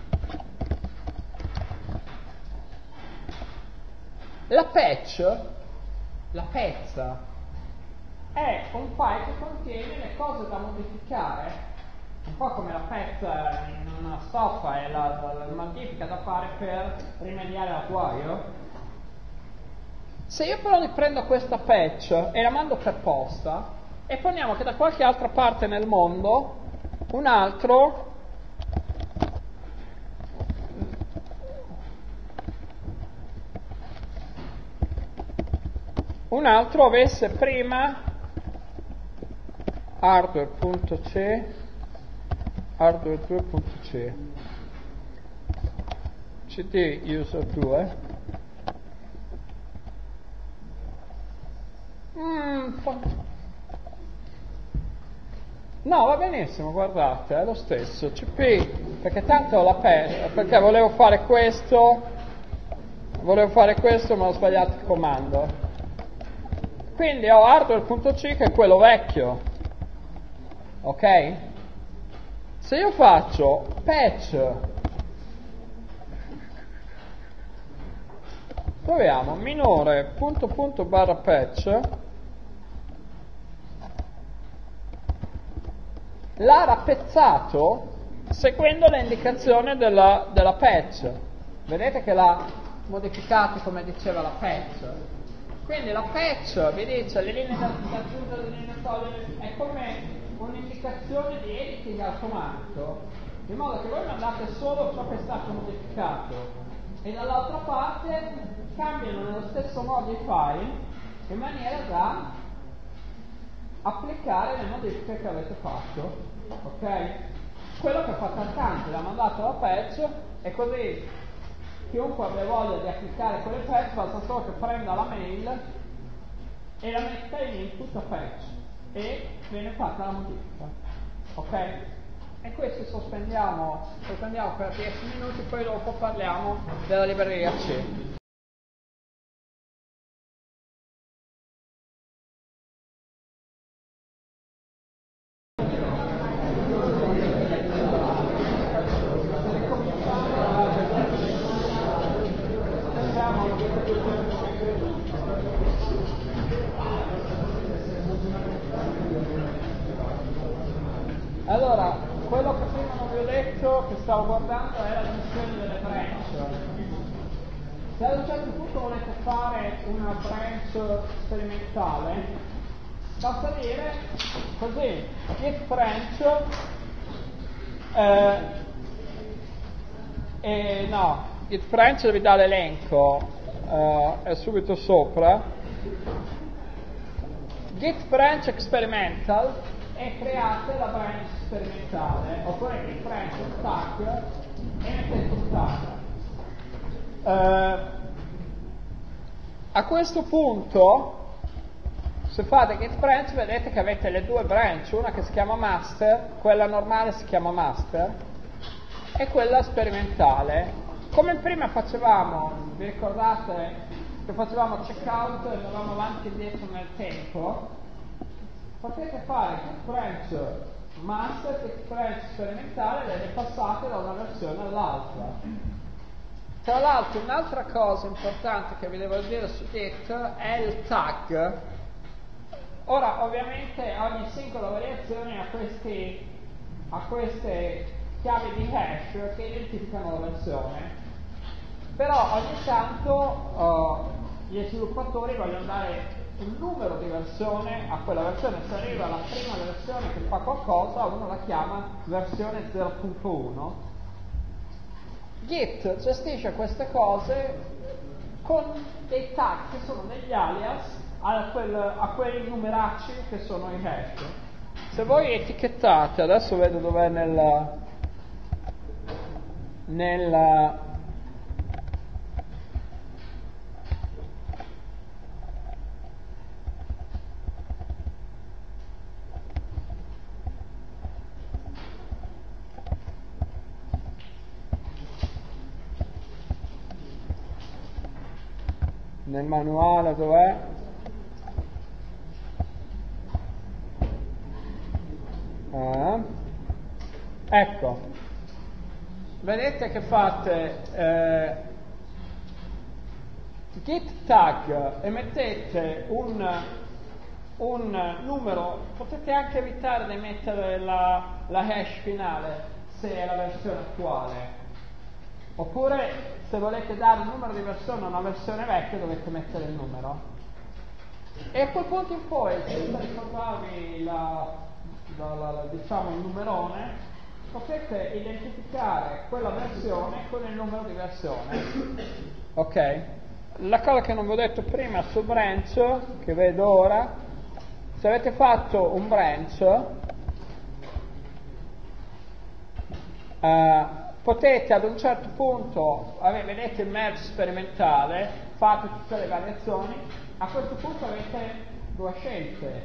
La patch, la pezza, è un file che contiene le cose da modificare, un po' come la pezza in una stoffa è la, la, la modifica da fare per rimediare al guaio. Se io però riprendo questa patch e la mando per posta, e poniamo che da qualche altra parte nel mondo un altro un altro avesse prima hardware.c hardware due punto c cd user due, mm, no va benissimo, guardate è lo stesso cp, perché tanto la pe- perché volevo fare questo volevo fare questo ma ho sbagliato il comando, quindi ho hardware.c che è quello vecchio, ok? Se io faccio patch, troviamo minore punto punto barra patch, l'ha rappezzato seguendo le indicazioni della, della patch, vedete che l'ha modificato come diceva la patch, quindi la patch vi dice le linee da aggiungere, le linee da togliere, è come un'indicazione di editing automatico, in modo che voi mandate solo ciò che è stato modificato e dall'altra parte cambiano nello stesso modo i file in maniera da applicare le modifiche che avete fatto, ok? Quello che fa Cantante l'ha mandato alla patch e così chiunque abbia voglia di applicare quelle patch basta solo che prenda la mail e la metta in input a patch e viene fatta la modifica, ok? E questo sospendiamo, sospendiamo per dieci minuti, poi dopo parliamo della libreria C. quello che prima non vi ho detto, che stavo guardando, è la gestione delle branch. Se ad un certo punto volete fare una branch sperimentale, basta dire così, git branch, eh, e no, git branch vi dà l'elenco, eh, è subito sopra. Git branch experimental e create la branch sperimentale, oppure git branch tag e mettete un tag. Uh, a questo punto, se fate git branch, vedete che avete le due branch, una che si chiama master, quella normale si chiama master, e quella sperimentale. Come prima facevamo, vi ricordate che facevamo checkout e andavamo avanti e indietro nel tempo, potete fare git branch master e git branch sperimentale e le passate da una versione all'altra. Tra l'altro un'altra cosa importante che vi devo dire su Git è il tag. Ora ovviamente ogni singola variazione ha, questi, ha queste chiavi di hash che identificano la versione, però ogni tanto uh, gli sviluppatori vogliono dare un numero di versione a quella versione. Se arriva la prima versione che fa qualcosa, uno la chiama versione zero punto uno. Git gestisce queste cose con dei tag che sono degli alias a, quel, a quei numeracci che sono i hash. Se voi etichettate, adesso vedo dov'è nel nel nel manuale dov'è? Ah. Ecco, vedete che fate eh, git tag e mettete un, un numero, potete anche evitare di mettere la, la hash finale se è la versione attuale, oppure se volete dare un numero di versione a una versione vecchia dovete mettere il numero. E a quel punto in poi, senza ricordarvi la, la, la, la, diciamo il numerone, potete identificare quella versione con il numero di versione. Ok? La cosa che non vi ho detto prima sul branch, che vedo ora, se avete fatto un branch, uh, potete ad un certo punto, vedete il merge sperimentale, fate tutte le variazioni, a questo punto avete due scelte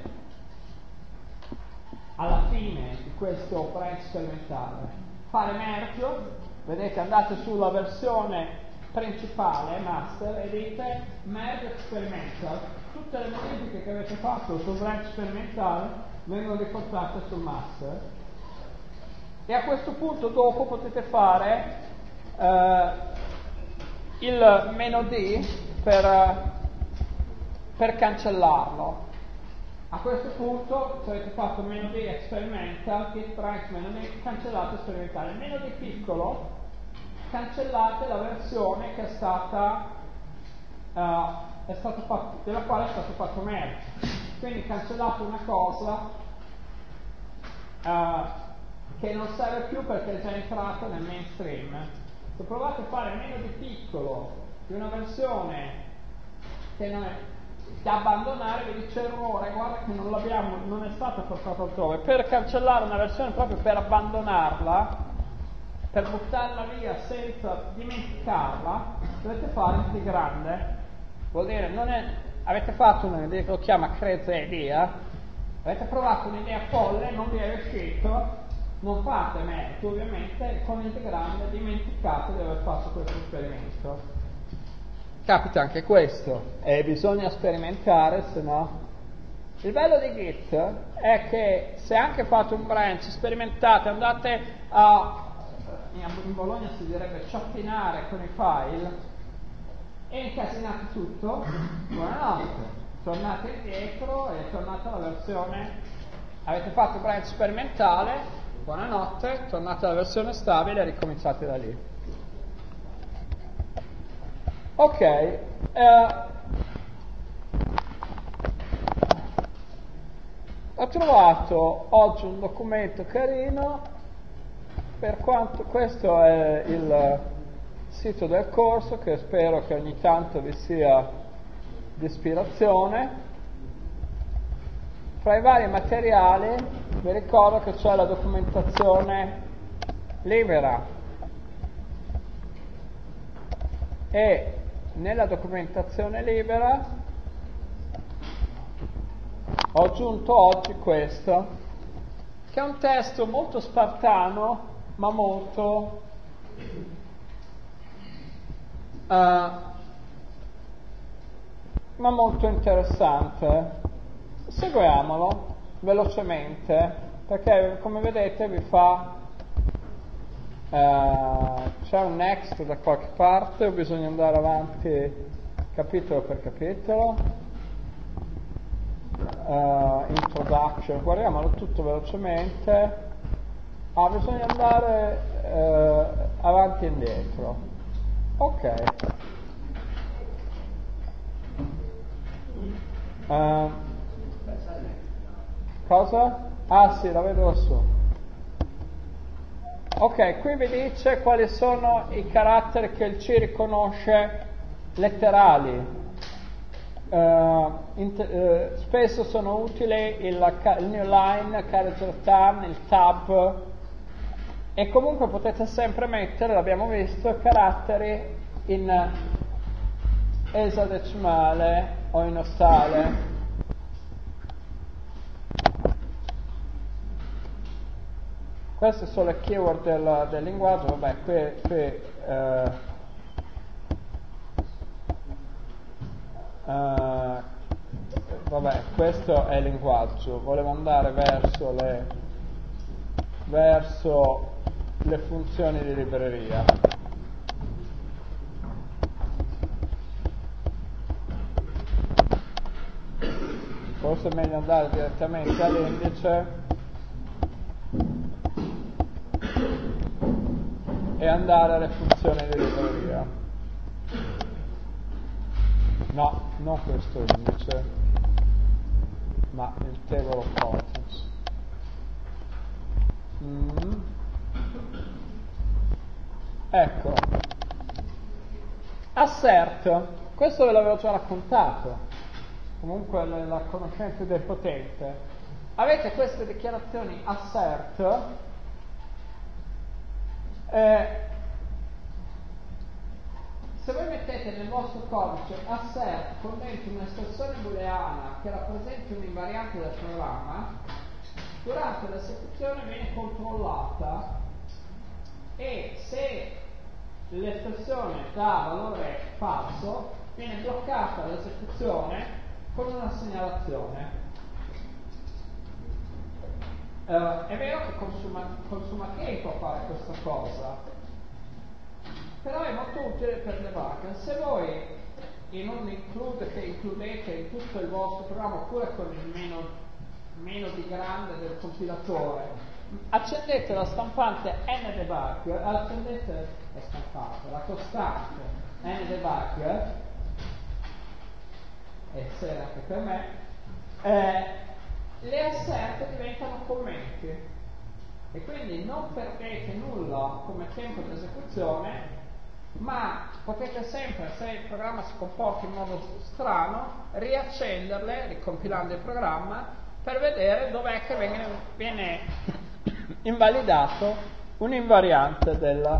alla fine di questo branch sperimentale: fare merge, vedete, andate sulla versione principale, master, e dite merge experimental, tutte le modifiche che avete fatto sul branch sperimentale vengono riportate sul master, e a questo punto dopo potete fare eh, il meno D per, per cancellarlo. A questo punto, se avete fatto meno D experimental, git branch meno D, cancellate sperimentale. Il meno D piccolo, cancellate la versione che è stata, uh, è stato fatto, della quale è stato fatto merge. Quindi cancellate una cosa uh, che non serve più perché è già entrata nel mainstream. Se provate a fare meno D piccolo di una versione che non è da abbandonare, vi dice errore, guarda che non l'abbiamo, non è stata portata altrove. Per cancellare una versione, proprio per abbandonarla, per buttarla via senza dimenticarla, dovete fare un T grande. Vuol dire, non è, avete fatto un'idea che lo chiama crazy idea, avete provato un'idea folle, non vi è riuscito, non fate merito, ovviamente, con il T grande dimenticate di aver fatto questo esperimento. Capita anche questo, e bisogna sperimentare, se no. Il bello di Git è che se anche fate un branch, sperimentate, andate a, in Bologna si direbbe ciottinare con i file, e incasinate tutto, buonanotte, tornate indietro e tornate alla versione, avete fatto un branch sperimentale, buonanotte, tornate alla versione stabile e ricominciate da lì. Ok, eh, ho trovato oggi un documento carino, per quanto questo è il sito del corso, che spero che ogni tanto vi sia di ispirazione. Fra i vari materiali vi ricordo che c'è la documentazione libera e nella documentazione libera ho aggiunto oggi questo, che è un testo molto spartano ma molto uh, ma molto interessante. Seguiamolo velocemente, perché come vedete vi fa uh, c'è un next da qualche parte, bisogna andare avanti capitolo per capitolo. Uh, introduction, guardiamolo tutto velocemente. Ah, bisogna andare uh, avanti e indietro. Ok. Uh, cosa? Ah sì, la vedo lassù. Ok, qui vi dice quali sono i caratteri che il C riconosce letterali. Uh, inter- uh, spesso sono utili il, il new line, character return, il tab, e comunque potete sempre mettere, l'abbiamo visto, caratteri in esadecimale o in ottale. Queste sono le keyword del, del linguaggio. Vabbè, qui, qui uh, uh, vabbè, questo è il linguaggio. Volevo andare verso le verso le funzioni di libreria. Forse è meglio andare direttamente all'indice e andare alle funzioni di libreria. No, non questo indice, ma il table of contents. Mm. Ecco, assert, questo ve l'avevo già raccontato, comunque la conoscenza del potente. Avete queste dichiarazioni assert, eh, se voi mettete nel vostro codice assert con dentro un'espressione booleana che rappresenti un'invariante del programma, durante l'esecuzione viene controllata e se l'espressione dà valore falso viene bloccata l'esecuzione con una segnalazione. Uh, è vero che consuma, consuma tempo a fare questa cosa, però è molto utile per debug. Se voi in un include che includete in tutto il vostro programma oppure con il meno, meno di grande del compilatore, accendete la stampante ndebug, accendete la stampante, la costante ndebug, e sera anche per me, eh, le assert diventano commenti e quindi non perdete nulla come tempo di esecuzione, ma potete sempre, se il programma si comporta in modo strano, riaccenderle ricompilando il programma per vedere dov'è che viene, viene invalidato un'invariante della,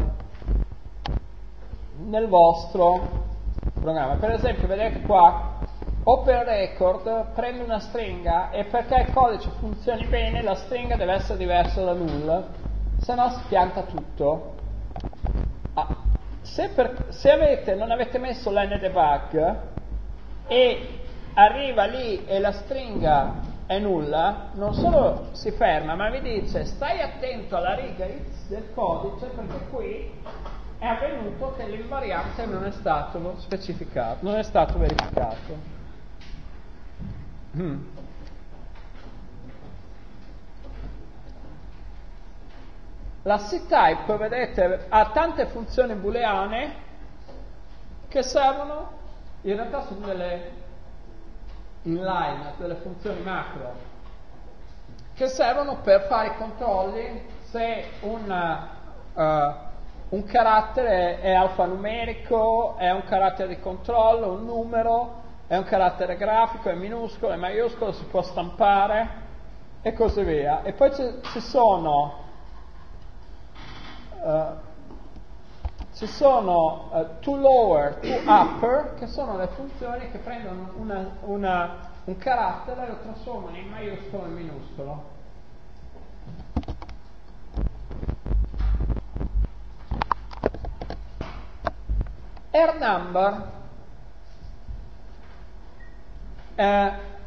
nel vostro programma. Per esempio, vedete qua, open record prende una stringa e perché il codice funzioni bene la stringa deve essere diversa da null, se no si pianta tutto. Ah, se, per, se avete, non avete messo l'ndebug e arriva lì e la stringa è nulla, non solo si ferma, ma vi dice stai attento alla riga X del codice perché qui è avvenuto che l'invariante non è stato specificato, non è stato verificato. Hmm. la C-type, vedete, ha tante funzioni booleane che servono, in realtà sono delle inline, delle funzioni macro, che servono per fare i controlli se un, uh, un carattere è alfanumerico, è un carattere di controllo, un numero, è un carattere grafico, è minuscolo, è maiuscolo, si può stampare e così via. E poi ci, ci sono uh, ci sono uh, to lower, to upper, che sono le funzioni che prendono una, una, un carattere e lo trasformano in maiuscolo e minuscolo. Air number eh,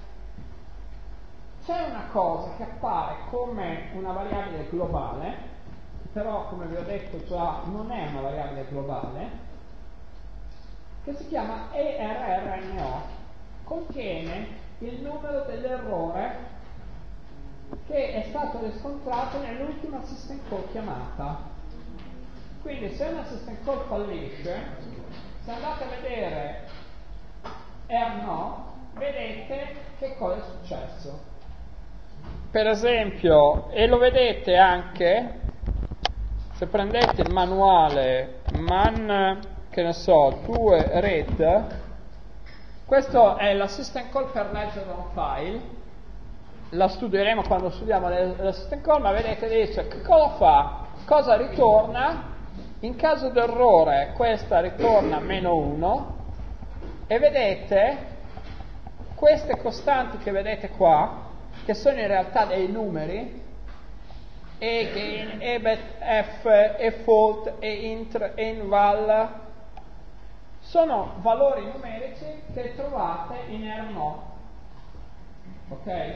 c'è una cosa che appare come una variabile globale, però come vi ho detto già non è una variabile globale, che si chiama E R R N O, contiene il numero dell'errore che è stato riscontrato nell'ultima system call chiamata. Quindi se una system call fallisce, se andate a vedere R no, vedete che cosa è successo. Per esempio, e lo vedete anche se prendete il manuale man, che ne so, due read, questo è la system call per leggere un file, la studieremo quando studiamo la system call, ma vedete dice che cosa fa, cosa ritorna, in caso d'errore questa ritorna meno uno, e vedete queste costanti che vedete qua, che sono in realtà dei numeri, e gain, e bet, f, e fault, e int, e inval, sono valori numerici che trovate in R no. Ok?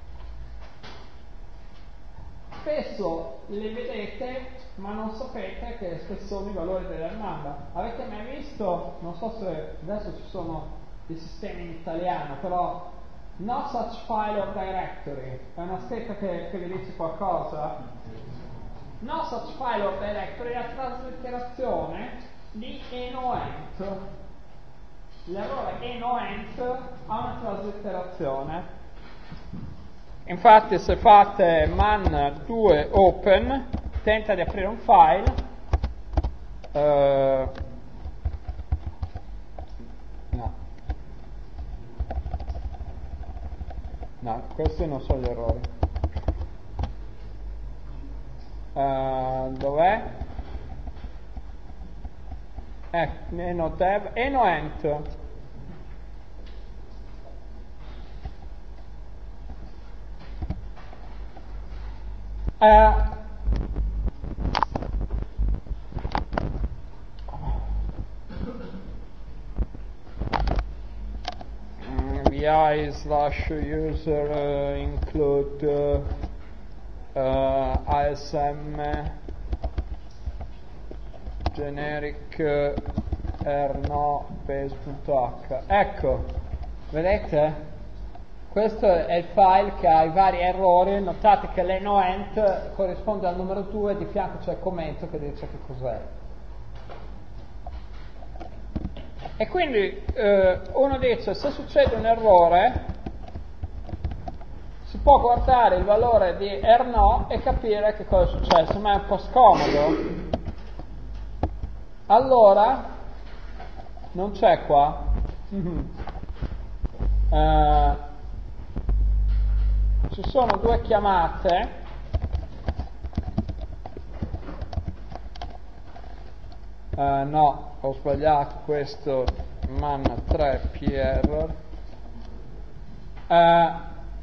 Spesso le vedete, ma non sapete che sono i valori dell'R number. Avete mai visto, non so se adesso ci sono i sistemi in italiano, però no such file or directory è una scritta che, che vi dice qualcosa? No such file or directory è la traslitterazione di enoent. L'errore enoent ha una traslitterazione. Infatti se fate man due open, tenta di aprire un file, eh, no, no, questi non sono gli errori. Uh, dov'è? Eh, enodev, enoent. Uh, vi slash user uh, include uh, uh, A S M generic uh, erno base.h. Ecco, vedete? Questo è il file che ha i vari errori. Notate che l'enoent corrisponde al numero due, di fianco c'è il commento che dice che cos'è. E quindi eh, uno dice, se succede un errore si può guardare il valore di R no e capire che cosa è successo, ma è un po' scomodo. Allora, non c'è qua. Mm-hmm. Uh, ci sono due chiamate. Uh, no, ho sbagliato questo, man tre p error. Uh,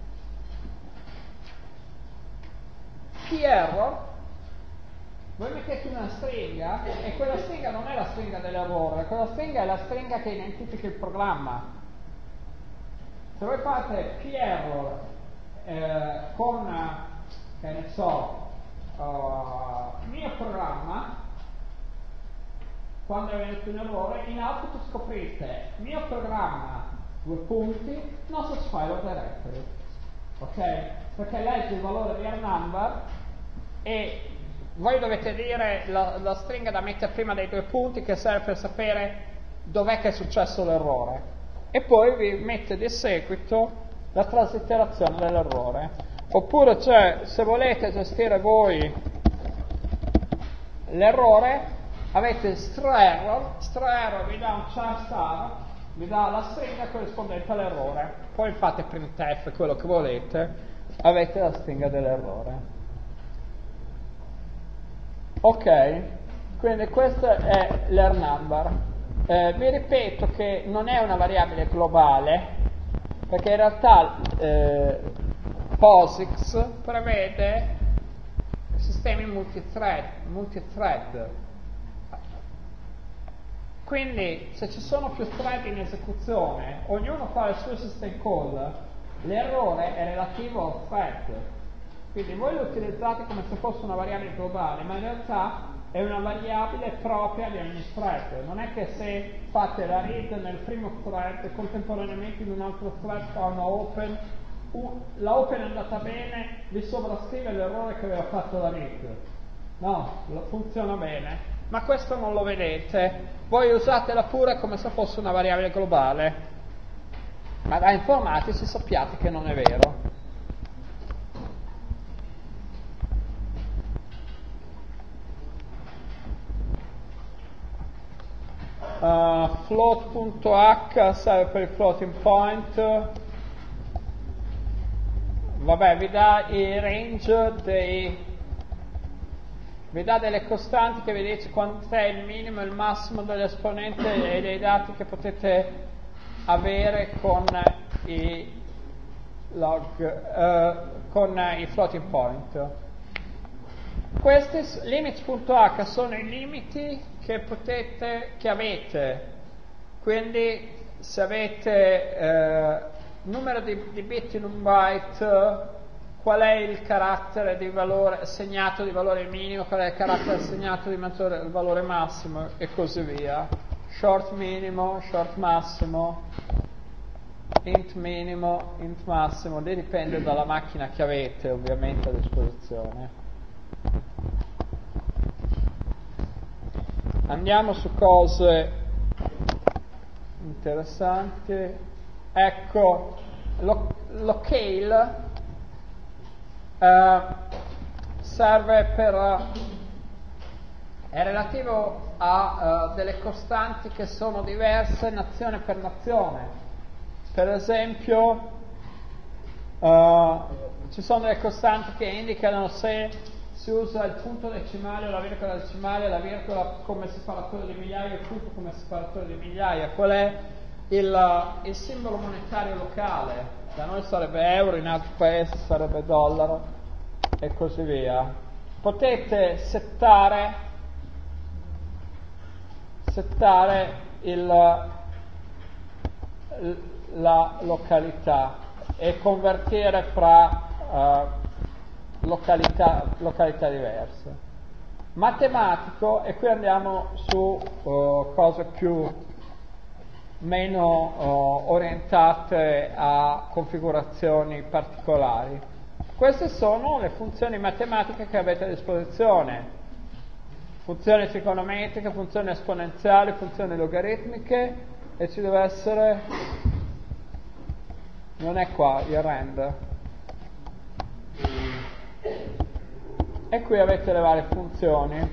p error, voi mettete una stringa e quella stringa non è la stringa dell'errore, quella stringa è la stringa che identifica il programma. Se voi fate p error eh, con, che ne so, uh, mio programma, quando è venuto un errore, in output scoprite mio programma, due punti, non such file or directory. Ok? Perché legge il valore di R number e voi dovete dire la, la stringa da mettere prima dei due punti, che serve per sapere dov'è che è successo l'errore, e poi vi mette di seguito la traslitterazione dell'errore. Oppure, cioè, se volete gestire voi l'errore, avete strError, strError vi dà un char star, vi dà la stringa corrispondente all'errore, poi fate printf quello che volete, avete la stringa dell'errore. Ok, quindi questo è l'ernumber. Eh, vi ripeto che non è una variabile globale, perché in realtà eh, POSIX prevede sistemi multithread, multithread. Quindi se ci sono più thread in esecuzione, ognuno fa il suo system call, l'errore è relativo al thread. Quindi voi lo utilizzate come se fosse una variabile globale, ma in realtà è una variabile propria di ogni thread. Non è che se fate la read nel primo thread e contemporaneamente in un altro thread fa una open, uh, la open è andata bene, vi sovrascrive l'errore che aveva fatto la read. No, funziona bene. Ma questo non lo vedete. Voi usatela pure come se fosse una variabile globale. Ma da informatici sappiate che non è vero. Uh, float.h serve per il floating point. Vabbè, vi dà i range dei vi dà delle costanti che vi dice quant'è il minimo e il massimo dell'esponente e dei dati che potete avere con i log uh, con i floating point. Questi limits.h sono i limiti che potete, che avete, quindi se avete eh, numero di, di bit in un byte, qual è il carattere di valore assegnato di valore minimo, qual è il carattere assegnato di maggiore, valore massimo e così via. Short minimo, short massimo, int minimo, int massimo, lì dipende dalla macchina che avete ovviamente a disposizione. Andiamo su cose interessanti. Ecco, lo, locale eh, serve per è relativo a uh, delle costanti che sono diverse nazione per nazione. Per esempio uh, ci sono delle costanti che indicano se si usa il punto decimale o la virgola decimale, la virgola come separatore di migliaia e il punto come separatore di migliaia. Qual è il, il simbolo monetario locale? Da noi sarebbe euro, in altri paesi sarebbe dollaro e così via. Potete settare, settare il, la località e convertire fra uh, Località, località diverse. Matematico, e qui andiamo su uh, cose più meno uh, orientate a configurazioni particolari. Queste sono le funzioni matematiche che avete a disposizione: funzioni trigonometriche, funzioni esponenziali, funzioni logaritmiche, e ci deve essere, non è qua il rand. E qui avete le varie funzioni.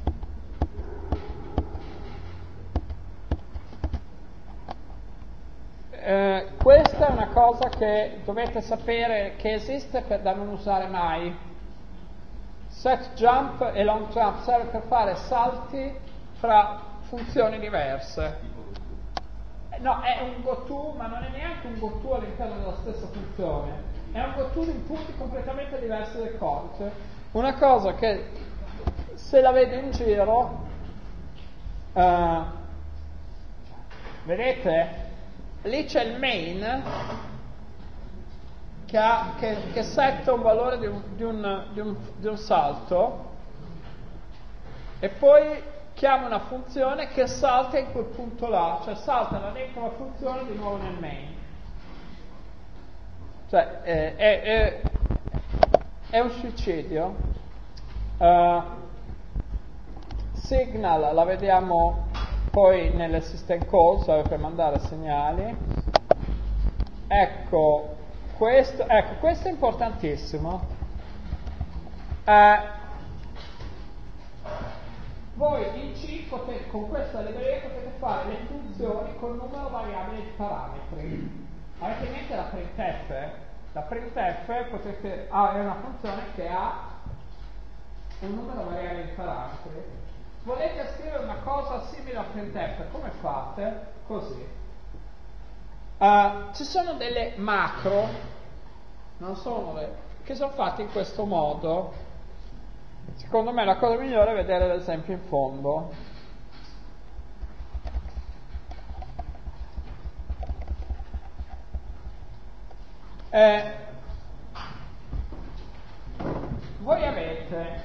Eh, questa è una cosa che dovete sapere che esiste per da non usare mai. Set jump e long jump serve per fare salti fra funzioni diverse. No, è un goTo, ma non è neanche un goTo all'interno della stessa funzione. È un goTo in punti completamente diversi del codice. Una cosa che, se la vedo in giro, uh, vedete, lì c'è il main che, ha, che, che setta un valore di un, di, un, di, un, di un salto e poi chiama una funzione che salta in quel punto là, cioè salta da dentro la funzione di nuovo nel main. Cioè eh, è, è, è un suicidio. Uh, signal la vediamo poi nelle system calls per mandare segnali. Ecco, questo, ecco, questo è importantissimo. Eh, voi in C potete, con questa libreria potete fare le funzioni con numero variabile di parametri. Avete in mente la printf? La printf potete, ah, è una funzione che ha un numero variabile di parametri. Volete scrivere una cosa simile a printf, come fate? Così. Uh, ci sono delle macro, non sono le, che sono fatte in questo modo. Secondo me la cosa migliore è vedere l'esempio in fondo. Eh, voi avete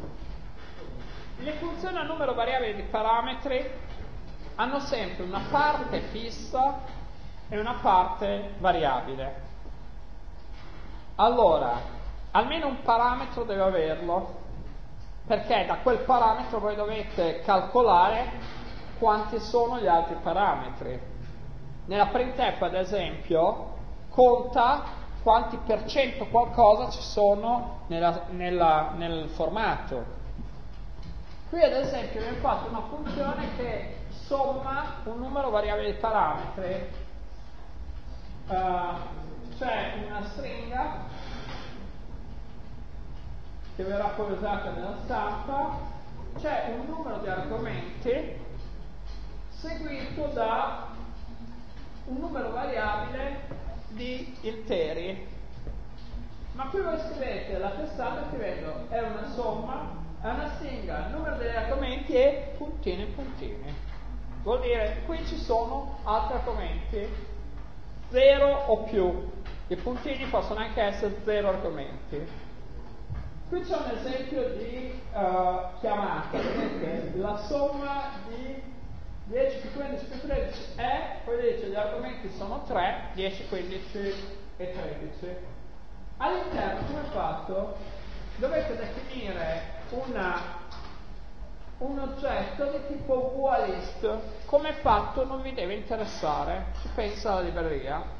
le funzioni a numero variabile di parametri, hanno sempre una parte fissa e una parte variabile. Allora, almeno un parametro deve averlo, perché da quel parametro voi dovete calcolare quanti sono gli altri parametri. Nella printf, ad esempio, conta quanti per cento qualcosa ci sono nella, nella, nel formato. Qui, ad esempio, abbiamo fatto una funzione che somma un numero variabile di parametri. Uh, c'è una stringa che verrà poi usata nella stampa, c'è un numero di argomenti seguito da un numero variabile di interi. Ma qui voi scrivete la testata scrivendo è una somma, è una stringa, il numero degli argomenti e puntini puntini. Vuol dire qui ci sono altri argomenti, zero o più. I puntini possono anche essere zero argomenti. Qui c'è un esempio di uh, chiamata, vedete? La somma di dieci più quindici più tredici è, poi dice gli argomenti sono tre, dieci, quindici e tredici. All'interno, come è fatto? Dovete definire una, un oggetto di tipo VuaList. Come è fatto non vi deve interessare, ci pensa la libreria.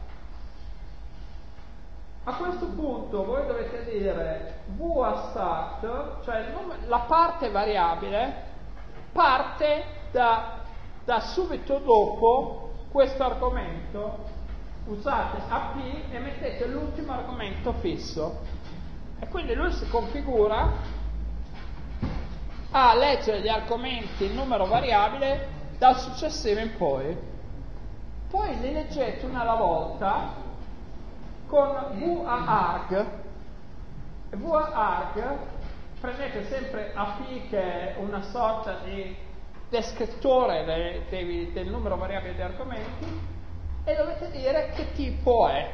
A questo punto voi dovete dire VuaStart, cioè il nome, la parte variabile parte da, da subito dopo questo argomento. Usate A P e mettete l'ultimo argomento fisso. E quindi lui si configura a leggere gli argomenti in numero variabile dal successivo in poi. Poi li leggete una alla volta con VuaArg. VuaArg, prendete sempre A P che è una sorta di descrittore de, de, del numero variabile di argomenti e dovete dire che tipo è.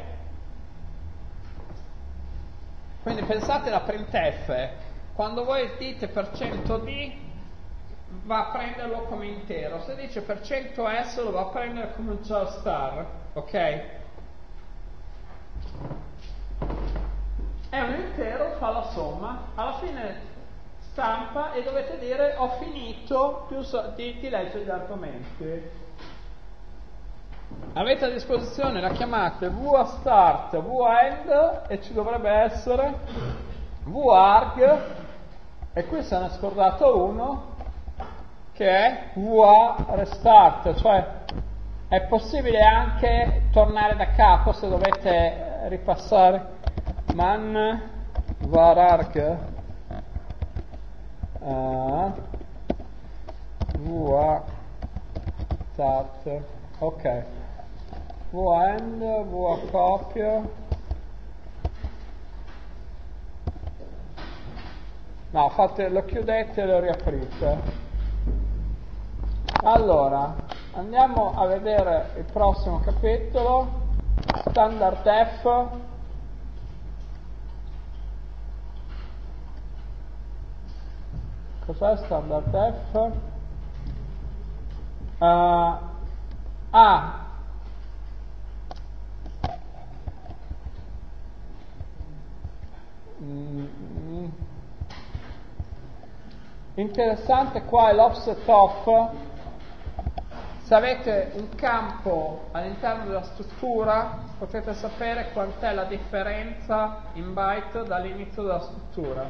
Quindi pensate alla printf, quando voi dite per cento D va a prenderlo come intero, se dice per cento S lo va a prendere come un char star, ok? È un intero, fa la somma, alla fine stampa e dovete dire ho finito di, di leggere gli argomenti. Avete a disposizione la chiamata VuaStart, VuaEnd e ci dovrebbe essere VuaArg e qui se ne è scordato uno che è VuaRestart, cioè è possibile anche tornare da capo se dovete ripassare man vararg uh, VuaStart, ok, VuaEnd, VuaCopy, no, fate, lo chiudete e lo riaprite. Allora, andiamo a vedere il prossimo capitolo, standardF. Cos'è standardF? Uh, ah, mm, interessante qua è l'offset off. Se avete un campo all'interno della struttura, potete sapere quant'è la differenza in byte dall'inizio della struttura.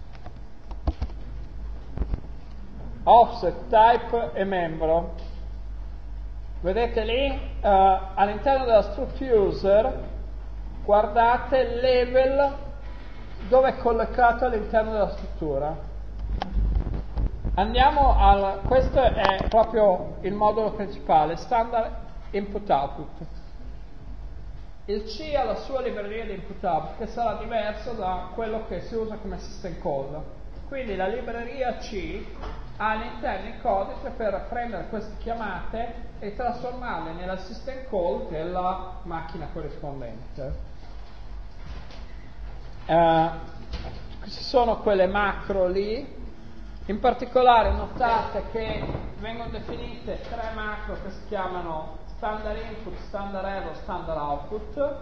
Offset, type e membro. Vedete lì, uh, all'interno della struct user, guardate il level dove è collocato all'interno della struttura. Andiamo al, questo è proprio il modulo principale, standard input output. Il C ha la sua libreria di input output che sarà diverso da quello che si usa come system call. Quindi la libreria C ha all'interno il codice per prendere queste chiamate e trasformarle nella system call della macchina corrispondente. Uh, ci sono quelle macro lì. In particolare notate che vengono definite tre macro che si chiamano standard input, standard error, standard output.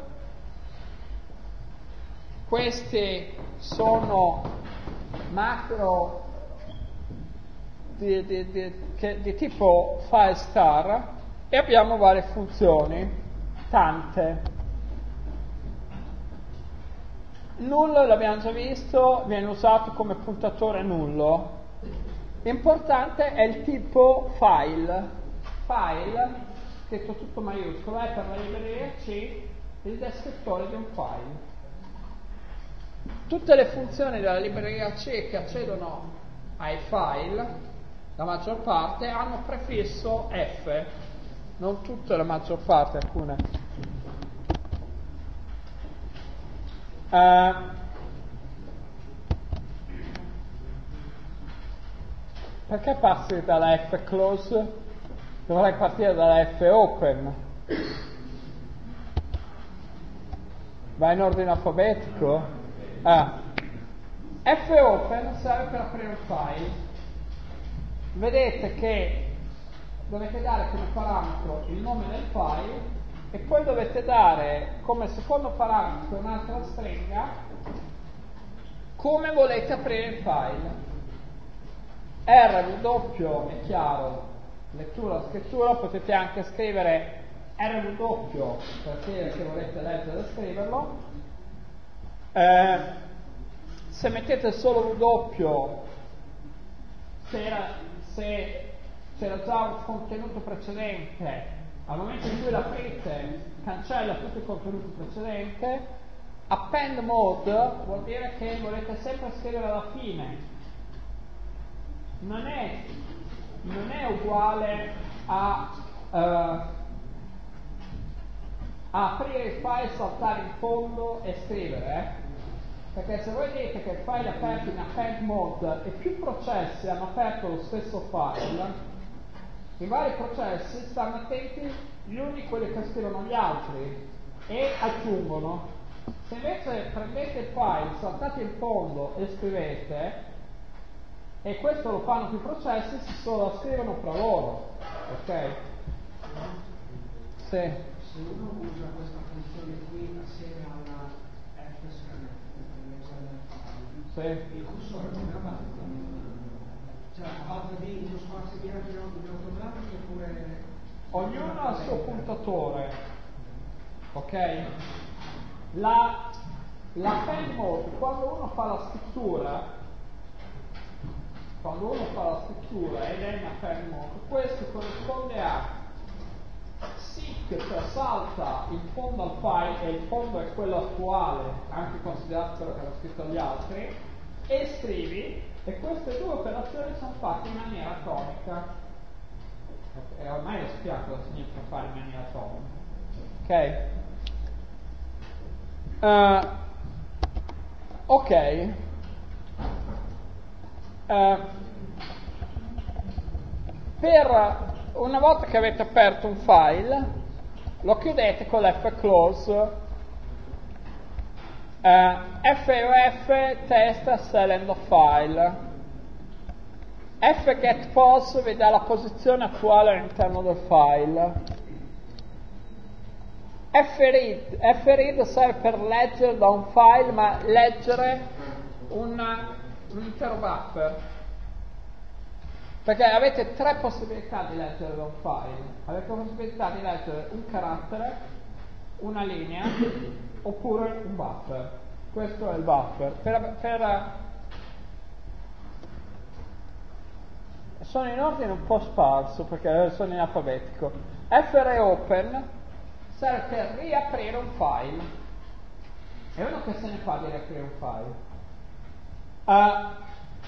Questi sono macro di, di, di, che, di tipo file star e abbiamo varie funzioni, tante. Null, l'abbiamo già visto, viene usato come puntatore nullo. Importante è il tipo file. File, scritto tutto maiuscolo, è per la libreria C il descrittore di un file. Tutte le funzioni della libreria C che accedono ai file, la maggior parte, hanno prefisso F. Non tutte, la maggior parte, alcune. Uh, Perché passi dalla F close? Dovrei partire dalla F open. Va in ordine alfabetico? Ah. F open serve per aprire un file. Vedete che dovete dare come parametro il nome del file e poi dovete dare come secondo parametro un'altra stringa come volete aprire il file. R W è chiaro, lettura, scrittura, potete anche scrivere R W per dire che volete leggere e scriverlo. Eh, se mettete solo W, se, era, se c'era già un contenuto precedente, al momento in cui l'aprite cancella tutto il contenuto precedente. Append mode vuol dire che volete sempre scrivere alla fine. Non è, non è uguale a, uh, a aprire il file, saltare in fondo e scrivere, eh? Perché se voi dite che il file è aperto in append mode e più processi hanno aperto lo stesso file, i vari processi stanno attenti gli uni quelli che scrivono gli altri e aggiungono. Se invece prendete il file, saltate in fondo e scrivete, e questo lo fanno più processi, si solo scrivono fra loro, ok? Sì. Se uno usa questa funzione qui assieme alla fscanf per leggere il file, il cursore come va? Cioè a volta di uno spazio di automatico oppure ognuno ha il suo puntatore, ok? La, la pen mode, quando uno fa la scrittura quando uno fa la scrittura ed è in append mode, questo corrisponde a seek, cioè salta in fondo al file, e il fondo è quello attuale, anche considerato quello che hanno scritto gli altri, e scrivi, e queste due operazioni sono fatte in maniera atomica. E ormai lo sappiamo cosa significa fare in maniera atomica. Ok? Uh, ok. Uh, per una volta che avete aperto un file, lo chiudete con l'F-close, uh, F O F testa cell end of file, F-get-pos vi dà la posizione attuale all'interno del file, F-read, F-read serve per leggere da un file, ma leggere una, un intero buffer. Perché avete tre possibilità di leggere un file. Avete la possibilità di leggere un carattere, una linea, oppure un buffer. Questo è il buffer. Per, per, sono in ordine un po' sparso perché sono in alfabetico. Fopen serve per riaprire un file. E uno che se ne fa di riaprire un file? Uh,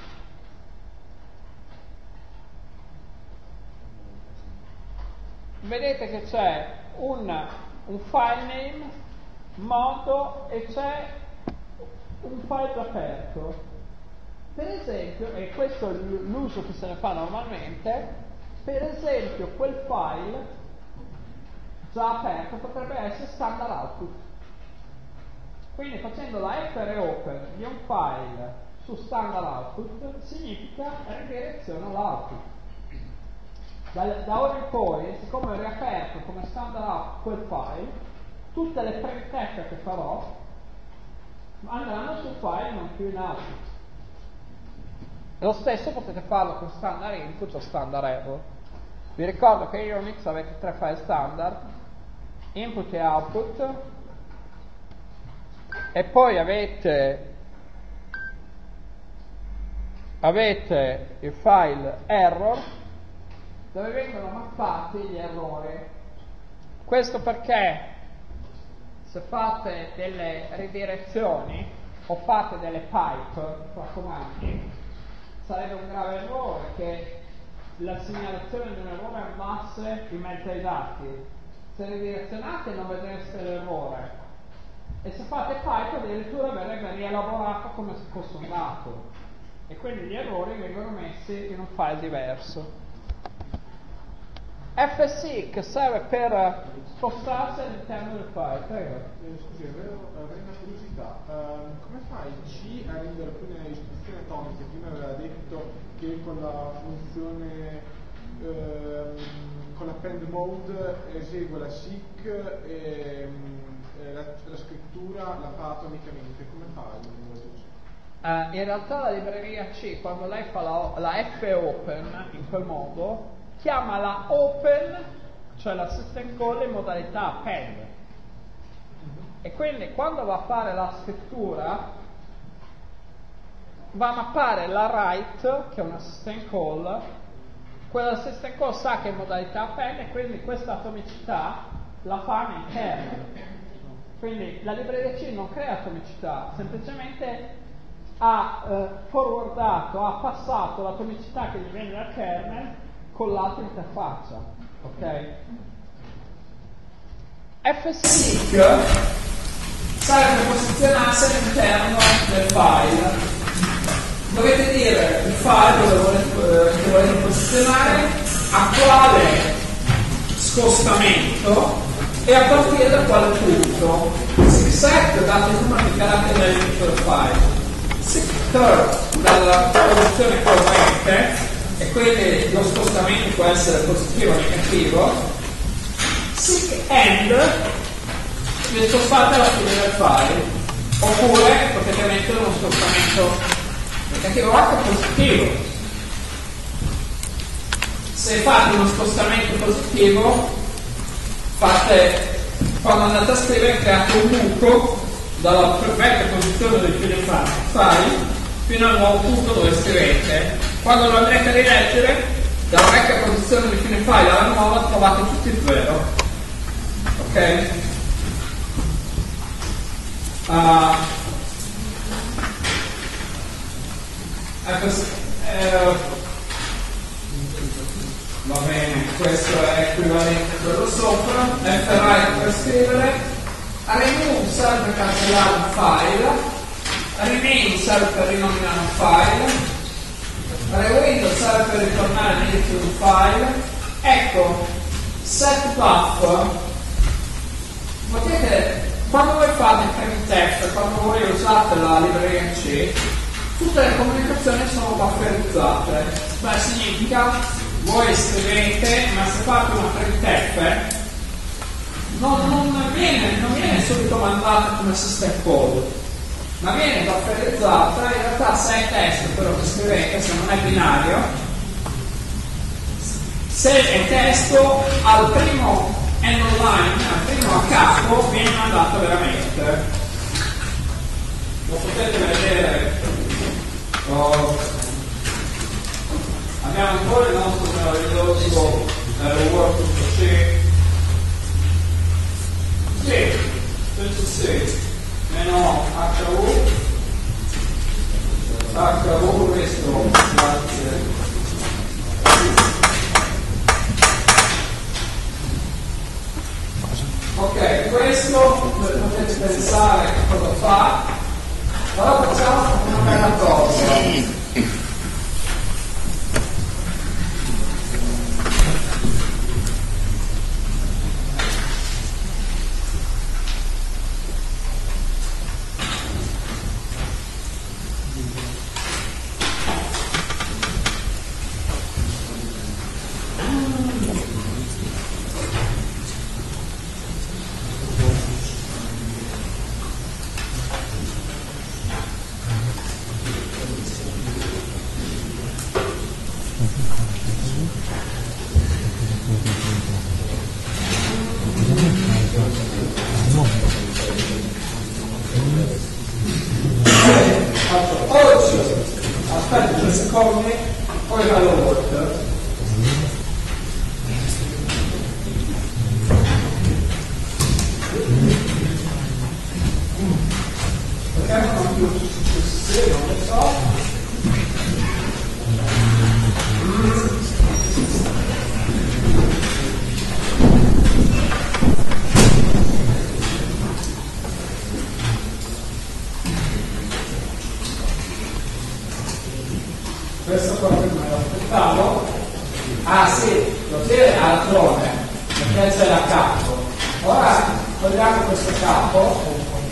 vedete che c'è un, un file name, modo, e c'è un file aperto. Per esempio, e questo è l'uso che se ne fa normalmente, per esempio quel file già aperto potrebbe essere standard output. Quindi facendo la fopen di un file su standard output significa redirezione all'output. Da, da ora in poi, siccome ho riaperto come standard output quel file, tutte le printf che farò andranno sul file, non più in output. Lo stesso potete farlo con standard input o standard error. Vi ricordo che in Unix avete tre file standard, input e output, e poi avete, avete il file error, dove vengono mappati gli errori. Questo perché se fate delle ridirezioni o fate delle pipe tra comandi, sarebbe un grave errore che la segnalazione di un errore andasse in mezzo ai dati. Se ridirezionate non vedreste l'errore, e se fate pipe addirittura verrebbe rielaborato come se fosse un dato, e quindi gli errori vengono messi in un file diverso. fseek serve per spostarsi all'interno del file. Prego. Eh, scusi, avevo, avrei una curiosità. Uh, come fa il C a rendere alcune istruzioni atomiche? Prima aveva detto che con la funzione uh, con l'append mode esegue la seek e um, la, la scrittura la fa atomicamente. Come fa il linguaggio C? Uh, in realtà la libreria C, quando lei fa la, la fopen in quel modo, chiama la open, cioè la system call, in modalità append. E quindi quando va a fare la scrittura va a mappare la write, che è una system call. Quella system call sa che è in modalità append, e quindi questa atomicità la fa nel kernel. Quindi la libreria C non crea atomicità, semplicemente ha eh, forwardato, ha passato l'atomicità che gli viene dal kernel con l'altra interfaccia. Ok? fseek serve per posizionarsi all'interno del file. Dovete dire il file dove volete, che volete posizionare, a quale scostamento e a partire da quale punto. seekset date il numero di caratteri dall'inizio del file, seekthird dalla posizione corrente, e quindi lo spostamento può essere positivo o negativo. Seekend vi spostate alla fine del file, oppure potete mettere uno spostamento negativo o anche positivo. Se fate uno spostamento positivo, fate, quando andate a scrivere, create un buco dalla perfetta posizione del file fino al nuovo punto dove scrivete. Quando lo andrete a rileggere, dalla vecchia posizione di fine file alla nuova trovate tutto il zero. Ok? Uh, ecco, eh, va bene, questo è equivalente a quello sopra. Fwrite per scrivere, remove serve per cancellare un file, rename serve per rinominare un file, rewindow serve per ritornare all'inizio di un file. Ecco, setBuff, potete, quando voi fate printf, quando voi usate la libreria C, tutte le comunicazioni sono bufferizzate. Beh, significa, voi scrivete, ma se fate una printf non, non, viene, non viene subito mandata come system call, ma viene bufferizzata. In realtà se è testo quello che scrivete, se non è binario, se è testo al primo end line, al primo a capo, viene mandato veramente. Lo potete vedere. Oh. Abbiamo ancora il nostro meraviglioso eh, work-to-see. Sì, senza sì, meno H U, H U questo, grazie. Ok, questo potete pensare che cosa fa. Allora facciamo una bella cosa. Questo qua prima me lo aspettavo. Ah sì, lo tiene altrone, perché c'è la capo. Ora togliamo questo capo.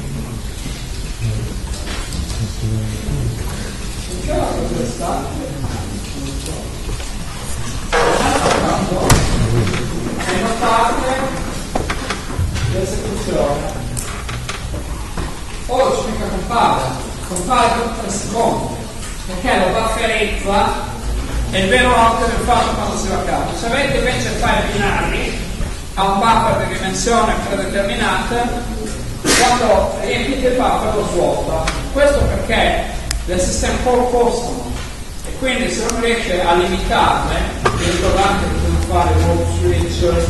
Finché la cosa sta? E notate l'esecuzione. Oh, ci mica compare, compare per tre secondi. Perché lo bufferizza è il vero output del fatto quando si va a capo. Se avete invece file binari a un buffer di dimensione predeterminata, quando riempite il buffer lo svuota. Questo perché le system call costano e quindi se non riesce a limitarle, vi ricordate che bisogna fare il roll switch,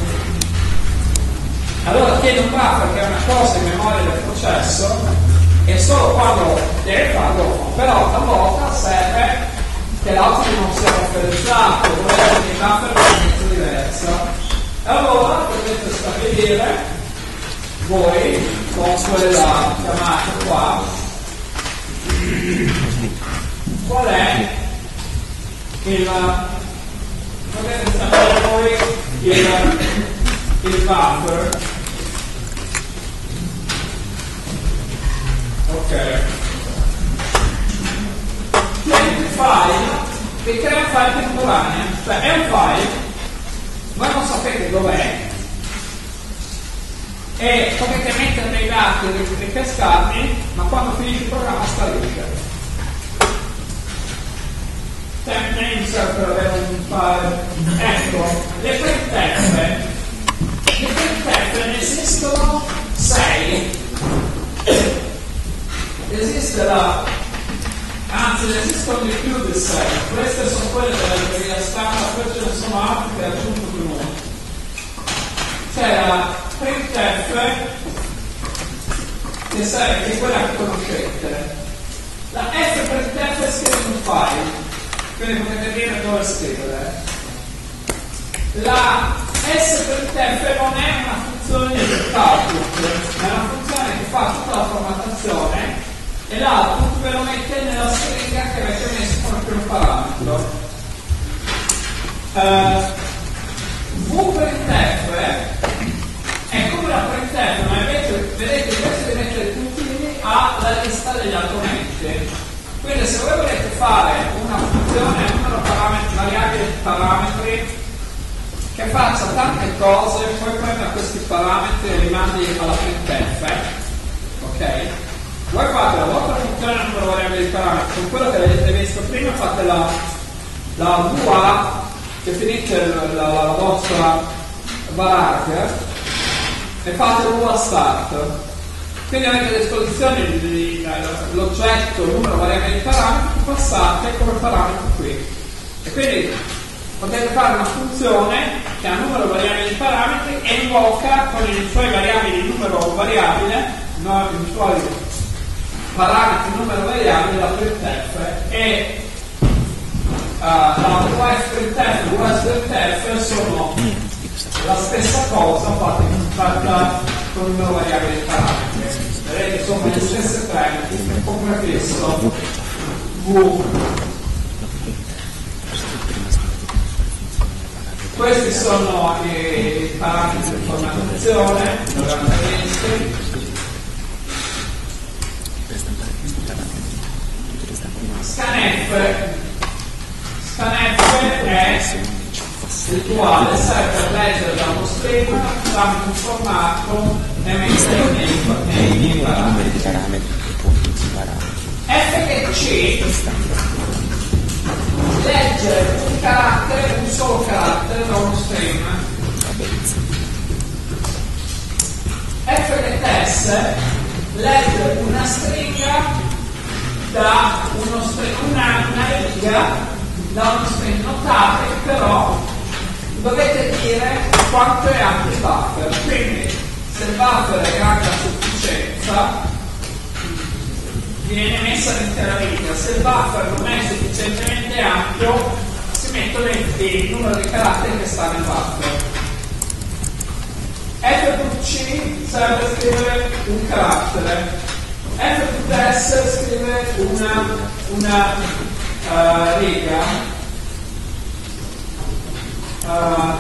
allora chiede un buffer che è una cosa in memoria del processo e solo quando deve farlo, però talvolta serve che l'output non sia bufferizzato, vuole avere il buffer una dimensione diversa. E allora potete stabilire voi con quella chiamata qua qual è il potete stabilire voi il, il buffer. Ok. Il file vi crea un file temporaneo, cioè è un file, voi non sapete dov'è e potete mettere dei dati e ricascarli, ma quando finisce il programma sparisce. Temp insert per avere un file. Ecco, le printf, le printf ne esistono sei. Esiste la, anzi ne esistono di più di sei, queste sono quelle della libreria standard, poi ce ne sono altre che ho aggiunto più nuovo. C'è la printf che serve, che è quella che conoscete. La fprintf scrive un file, quindi potete dire dove scrivere. La sprintf non è una funzione di output, è una funzione che fa tutta la formattazione e l'output ve lo mette nella stringa che avete messo come primo parametro. Uh, vprintf è come la printf, ma invece vedete invece di mettere puntini ha la lista degli argomenti. Quindi se voi volete fare una funzione, un numero parametri, variabile di parametri che faccia tante cose, poi prenda questi parametri e li mandi alla printf, ok? Voi fate la vostra funzione numero variabile di parametri, con quello che avete visto prima fate la, la V A definite la, la, la vostra varachia e fate uno a start. Quindi avete a disposizione l'oggetto, il numero variabile di parametri, passate come parametro qui. E quindi potete fare una funzione che ha numero variabile di parametri e invoca con i suoi variabili numero variabile, no, i suoi parametri numero variabile la printf e uh, la usprintf e l'usprintf sono la stessa cosa fatta con il numero variabile di parametri. Vedete, sono le stesse premesse, compresso v. Questi sono i parametri di formazione, scanf. Scanf è rituale, serve per leggere da uno stream tramite un formato e mettere nei parametri. F che C legge un carattere, un solo carattere da uno stream. F che S legge una stringa da uno string, una, una riga da uno string. Notate che però dovete dire quanto è ampio il buffer, quindi se il buffer è grande a sufficienza viene messa l'intera riga, se il buffer non è sufficientemente ampio si mettono il numero di caratteri che sta nel buffer. F C serve a scrivere un carattere, F S scrive una, una uh, riga. Uh,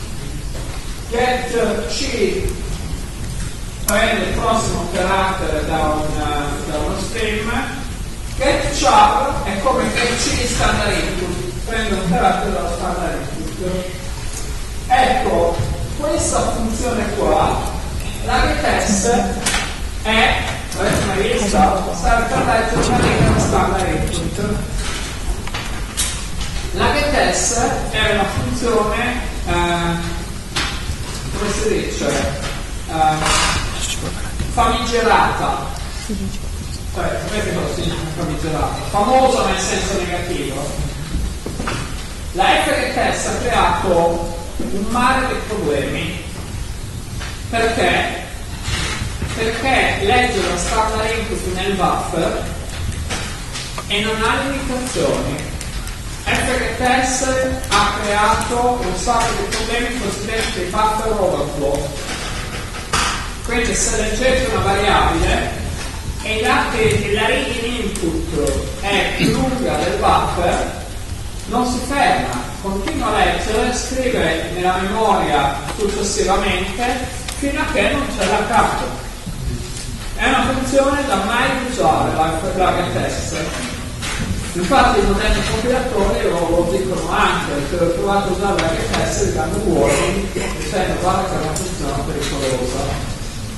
get C prende il prossimo carattere da, una, da uno stream. Get char è come get C standard input, prende un carattere dallo standard input. Ecco, questa funzione qua, la getS è, avete mai vista, serve per leggere una riga da standard input. La getS è una funzione, eh, come si dice, eh, famigerata. Cioè, sapete cosa significa famigerata? Famosa nel senso negativo. La F getS ha creato un mare di problemi. Perché? Perché legge la standard input nel buffer e non ha limitazioni. F getS ha creato un sacco di problemi cosiddetti buffer overflow. Quindi se leggete una variabile e date la riga in input è più lunga del buffer, non si ferma, continua a leggere, scrive nella memoria successivamente fino a che non c'è la capo. È una funzione da mai usare la, la getS. Infatti i moderni compilatori lo, lo dicono anche, se ho provato a usare la getS vi danno warning dicendo guarda che è una funzione pericolosa.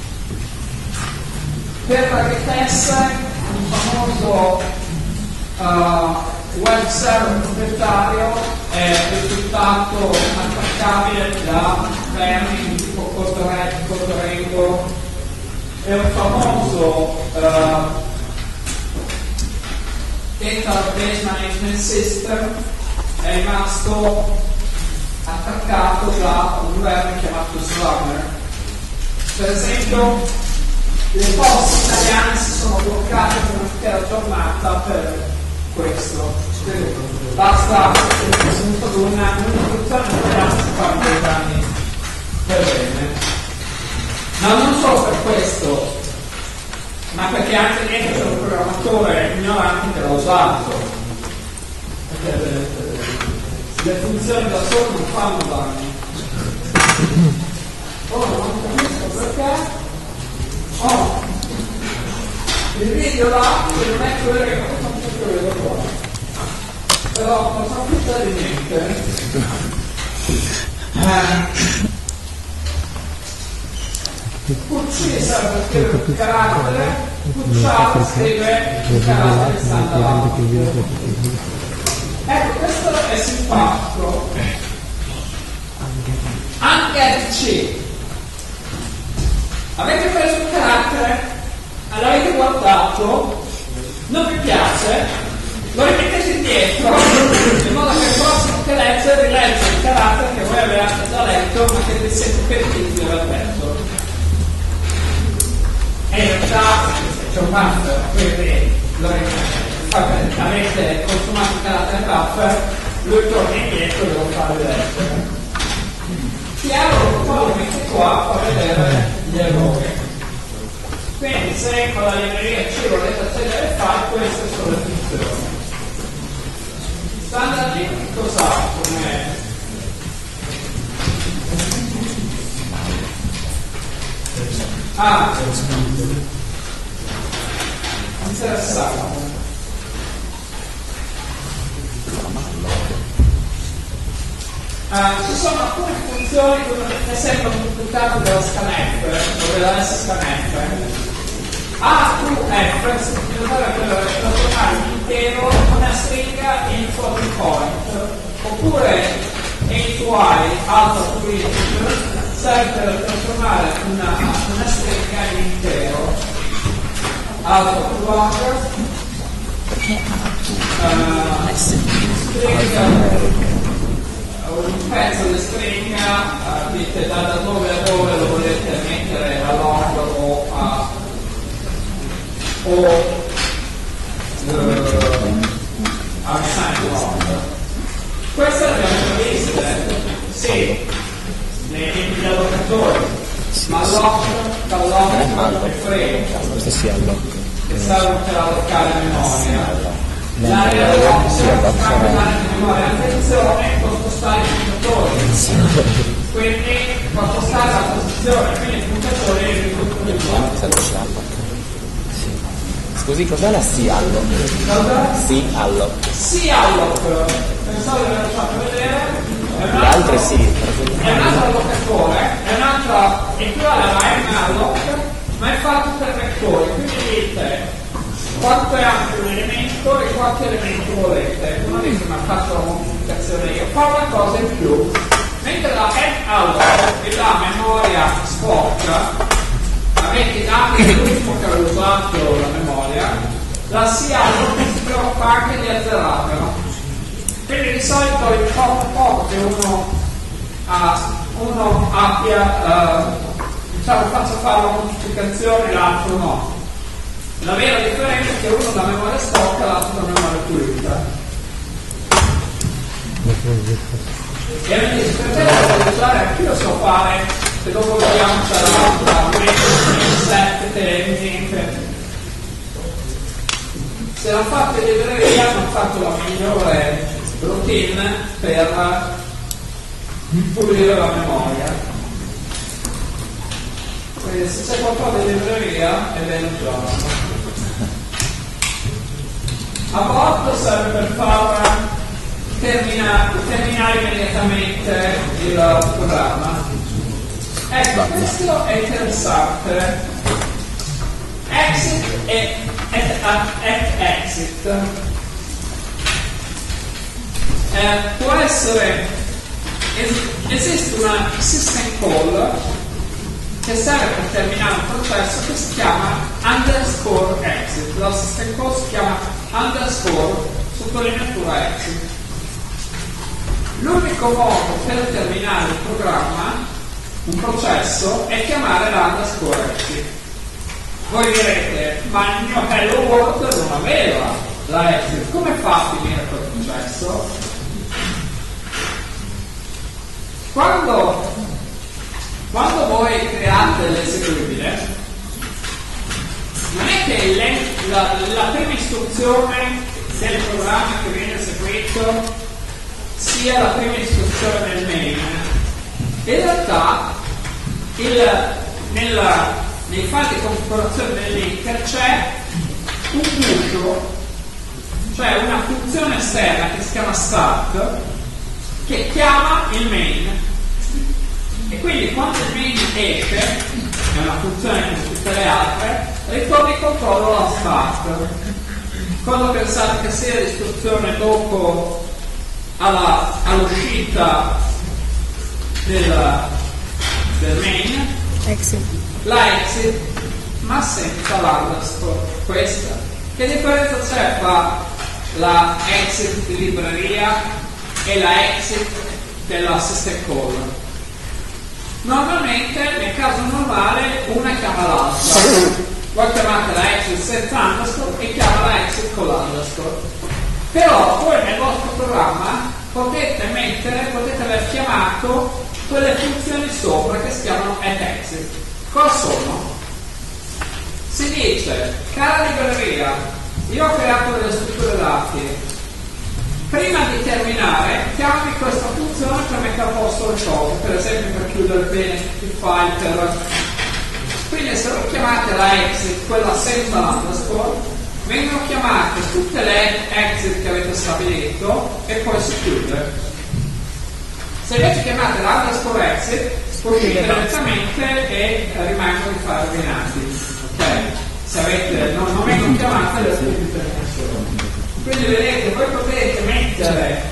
Per la getS un famoso uh, web server proprietario è risultato attaccabile da termini tipo Cotorengo. È un famoso uh, database management system, è rimasto attaccato da un verme chiamato Slugger. Per esempio le poste italiane si sono bloccate per un'intera giornata per questo. Basta una un'istruzione italiana si fa due anni per bene. Ma non solo per questo, ma perché anche dentro c'è un programmatore ignorante che l'ha usato. Perché le, le funzioni da solo non fanno danni. Oh, non capisco perché. Oh, il video là che non è quello che non faccio vedere qua, però non so più di niente. eh. Q C serve per scrivere un carattere, Q C A scrive un carattere standard. Ecco, questo è simpatico ma get C. Avete preso un carattere, l'avete guardato, non vi piace, lo rimettete indietro in modo che il prossimo che legge rilegge il carattere che voi avevate già letto ma che vi siete pentiti di aver letto. E in realtà c'è un buffer, quindi lo rimettete, avete consumato il carattere buffer, lui torna indietro e lo fa rileggere. Chiaro, poi lo mette qua a vedere gli errori. Quindi se con la libreria C volete accedere al file, queste sono le funzioni. Standard di cos'ha come ah interessante. Uh, ci sono alcune funzioni che sembrano duplicate della scanf, o della scanf. A Q F significa trasformare l'intero una stringa in floating point, oppure A to I, alpha to integer, serve per trasformare una, una stringa in intero. Alpha to longer, uh, stringa, un pezzo di stringa, uh, dite da, da dove a dove lo volete mettere a long o a o uh, a sign long. Queste le abbiamo viste, sì, nei tipi di allocatori, ma lock, dall'lock e frame, questo sia lock, che servono per allocare memoria. L'area del lock serve per allocare memoria. Attenzione con spostare i puntatori, quindi con spostare la posizione, quindi i puntatori e il punto del blocco. Scusi, cos'è la C-alloc? Cosa? C-alloc. C-alloc, pensavo di averlo fatto vedere. Le altre sì. È un altro allocatore, è un altro equivale alla M-alloc, ma è fatto per vettori, quindi dite quanto è ampio l'elemento e quanti elementi volete. Uno dice ma faccio la moltiplicazione io, fa una cosa in più. Mentre la M-alloc e la memoria sporca avete i dati dell'ultimo che avevo usato la memoria, la C-alloc si preoccupa anche di azzerarla. Quindi di solito il poco poco che uno, ha, uno abbia, uh, diciamo faccia fare la moltiplicazione, l'altro no. La vera differenza è che uno da memoria stocca, l'altro da memoria pulita. E mi dice, per te lo devo usare, anch'io so fare, se dopo vediamo c'è l'altra, sette temi, se la fate di libreria hanno fatto la migliore routine per pulire la memoria. Quindi se c'è qualcosa di libreria è bene usarlo. A volte serve per far terminare, terminare immediatamente il programma. Ecco, questo è interessante. Exit e at, at exit eh, può essere es, esiste una system call che serve per terminare un processo che si chiama underscore exit. La system call si chiama underscore sottolineatura exit. L'unico modo per terminare il programma, un processo, è chiamare l'underscore exit. Voi direte, ma il mio Hello World non aveva la exit, come fa a finire quel processo? Quando, quando voi create l'eseguibile, non è che le, la, la prima istruzione del programma che viene eseguito sia la prima istruzione del main. In realtà il, nella nei file di configurazione del linker c'è un guscio, cioè una funzione esterna che si chiama start, che chiama il main, e quindi quando il main esce, è una funzione come tutte le altre, ritorna il controllo alla start. Quando pensate che sia l'istruzione dopo alla, all'uscita del, del main, exit. la exit, ma senza l'underscore, questa. Che differenza c'è tra la exit di libreria e la exit della system call? Normalmente, nel caso normale, una chiama l'altra. Voi chiamate la exit senza underscore e chiama la exit con l'underscore. Però voi nel vostro programma potete mettere, potete aver chiamato quelle funzioni sopra che si chiamano at-exit. Cosa sono? Si dice, cara libreria, io ho creato delle strutture dati, prima di terminare chiami questa funzione per mettere a posto le cose, per esempio per chiudere bene il file, per... quindi se voi chiamate la exit, quella senza l'underscore, vengono chiamate tutte le exit che avete stabilito e poi si chiude. Se invece chiamate l'underscore exit, uscite direttamente e rimangono i file ordinati. Okay? Se avete, non, non vengono chiamate le strutture di terminazione. Quindi vedete, voi potete mettere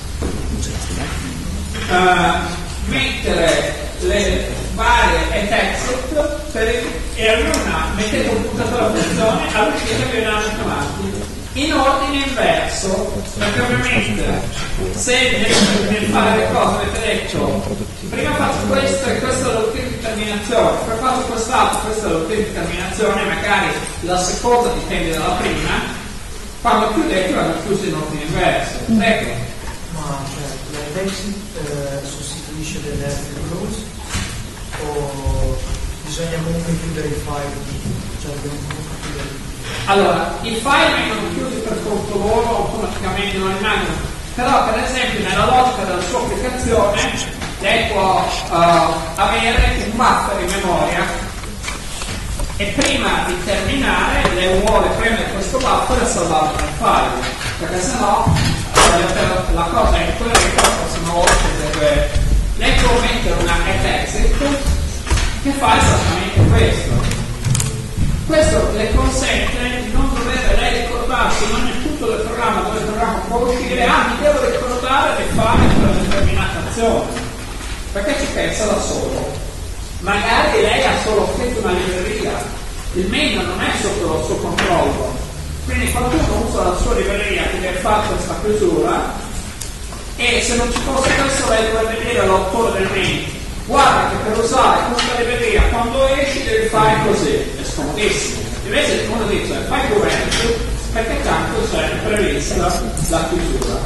uh, mettere le varie at-exit per, e allora mettete un puntatore a funzione, all'uscita vi verranno chiamati in ordine inverso, perché ovviamente se nel, nel fare le cose avete detto prima faccio questo e questo è l'ultima di terminazione, poi faccio quest'altro, questo è l'ultima di terminazione, magari la seconda dipende dalla prima, quando chiudete vanno chiusi in ordine inverso. Prego. Ma cioè, l'at-exit eh, sostituisce delle exit rules o bisogna comunque chiudere il file? Cioè, dobbiamo comunque chiudere il file? Allora, i file vengono chiusi per conto loro, automaticamente non rimangono, però per esempio nella logica della sua applicazione lei può uh, avere un buffer in memoria e prima di terminare lei vuole prendere questo buffer e salvarlo nel file, perché sennò uh, la cosa è quella che la prossima volta deve, lei può mettere una at-exit che fa esattamente questo. Questo le consente di non dover lei ricordarsi, non è tutto del programma dove il programma può uscire, ah mi devo ricordare di fare quella determinata azione, perché ci pensa da solo. Magari lei ha solo scritto una libreria, il main non è sotto il suo controllo, quindi qualcuno usa la sua libreria che deve fare questa chiusura e se non ci fosse questo lei dovrebbe dire all'autore del main: guarda che per usare questa libreria quando esci devi fare così, è scomodissimo. Invece uno dice fai corretto perché tanto c'è prevista la, la chiusura.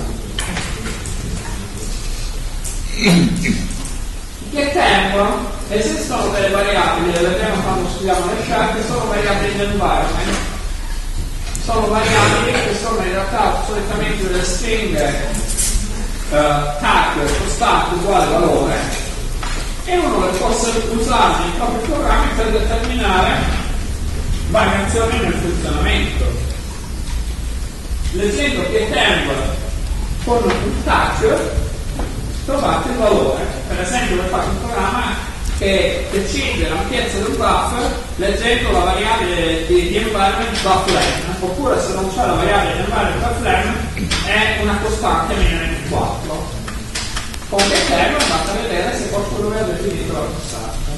Che tempo? Esistono delle variabili, le vedremo quando studiamo le scelte, sono variabili dell'environment, sono variabili che sono in realtà solitamente delle stringhe uh, tag costante uguale valore, e uno le può usare nei propri programmi per determinare variazioni nel funzionamento. Leggendo Pietemp con un tag trovate il valore. Per esempio voi fate un programma che decide l'ampiezza del buffer leggendo la variabile di, di environment bufflen, oppure se non c'è la variabile di environment bufflen è una costante meno di quattro. Con Pietemp andate a vedere se qualcuno aveva definito la costante.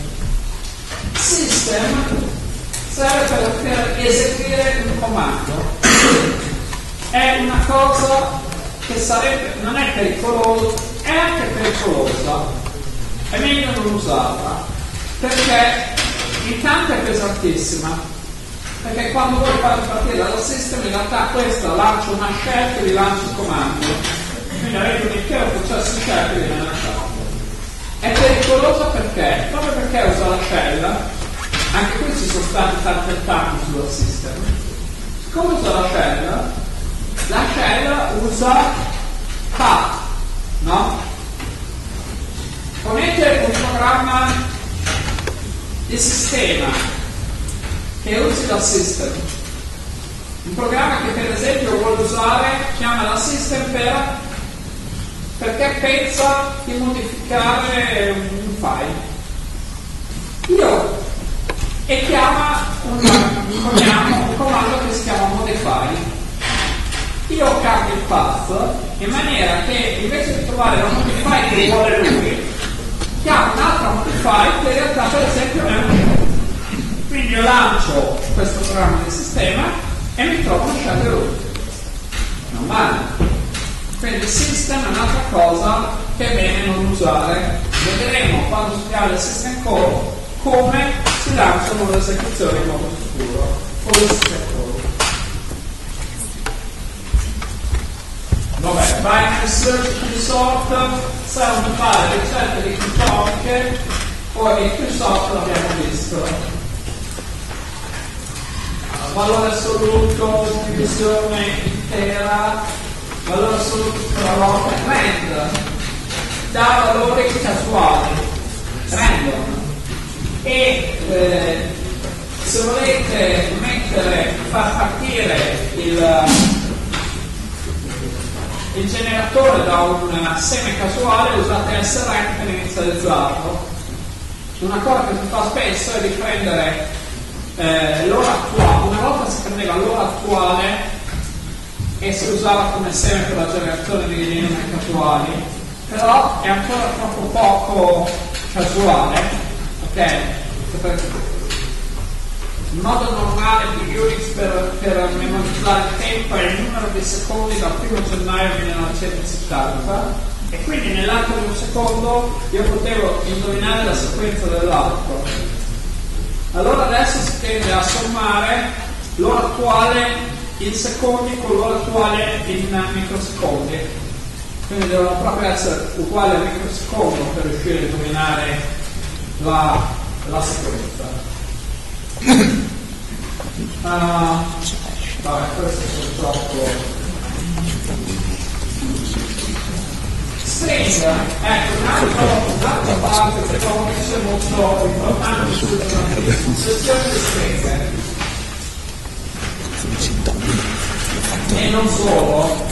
System serve per, per eseguire un comando. È una cosa che sarebbe, non è pericolosa, è anche pericolosa, è meglio non usarla, perché intanto è pesantissima, perché quando voi fate partire dal system in realtà questa lancia una shell che vi lancia il comando, quindi avete un intero processo di shell che viene lanciato. È pericolosa perché? Proprio perché usa la shell, anche qui ci sono stati tanti attacchi sullo system. Come usa la shell? La shell usa path, no? Ponete un programma di sistema che usi la system, un programma che per esempio vuole usare, chiama la system per, perché pensa di modificare un file. Io e chiama un, chiamiamo un comando che si chiama modify. Io cambio il path in maniera che invece di trovare la modify che vuole lui, chiama un'altra modify file che in realtà per esempio è un. Quindi io lancio questo programma del sistema e mi trovo un shadow root. Non vale. Quindi il system è un'altra cosa che è bene non usare. Vedremo quando studiare il system call come si lanciano le esecuzioni in modo sicuro con il system call. Vabbè, binary search consort serve per fare ricette di criptografiche, poi il consort l'abbiamo visto. Valore assoluto, divisione intera, valore assoluto per la volta, random, da valori casuali, random. E eh, se volete mettere, far partire il, il generatore da un seme casuale, usate srand per inizializzarlo. Una cosa che si fa spesso è di prendere Eh, l'ora attuale, una volta si prendeva l'ora attuale e si usava come seme per la generazione di linee casuali, però è ancora troppo poco casuale, ok? Il modo normale di Unix per, per memorizzare il tempo è il numero di secondi dal primo gennaio millenovecentosettanta e quindi nell'arco di un secondo io potevo indovinare la sequenza dell'arco. Allora adesso si tende a sommare l'ora attuale in secondi con l'ora attuale in microsecondi. Quindi devono proprio essere uguali al microsecondo per riuscire a indovinare la, la sequenza. Uh, vabbè, questo è purtroppo. String, ecco, un'altra parte che trovo che sia molto importante sulla selezione di stringhe. E non solo.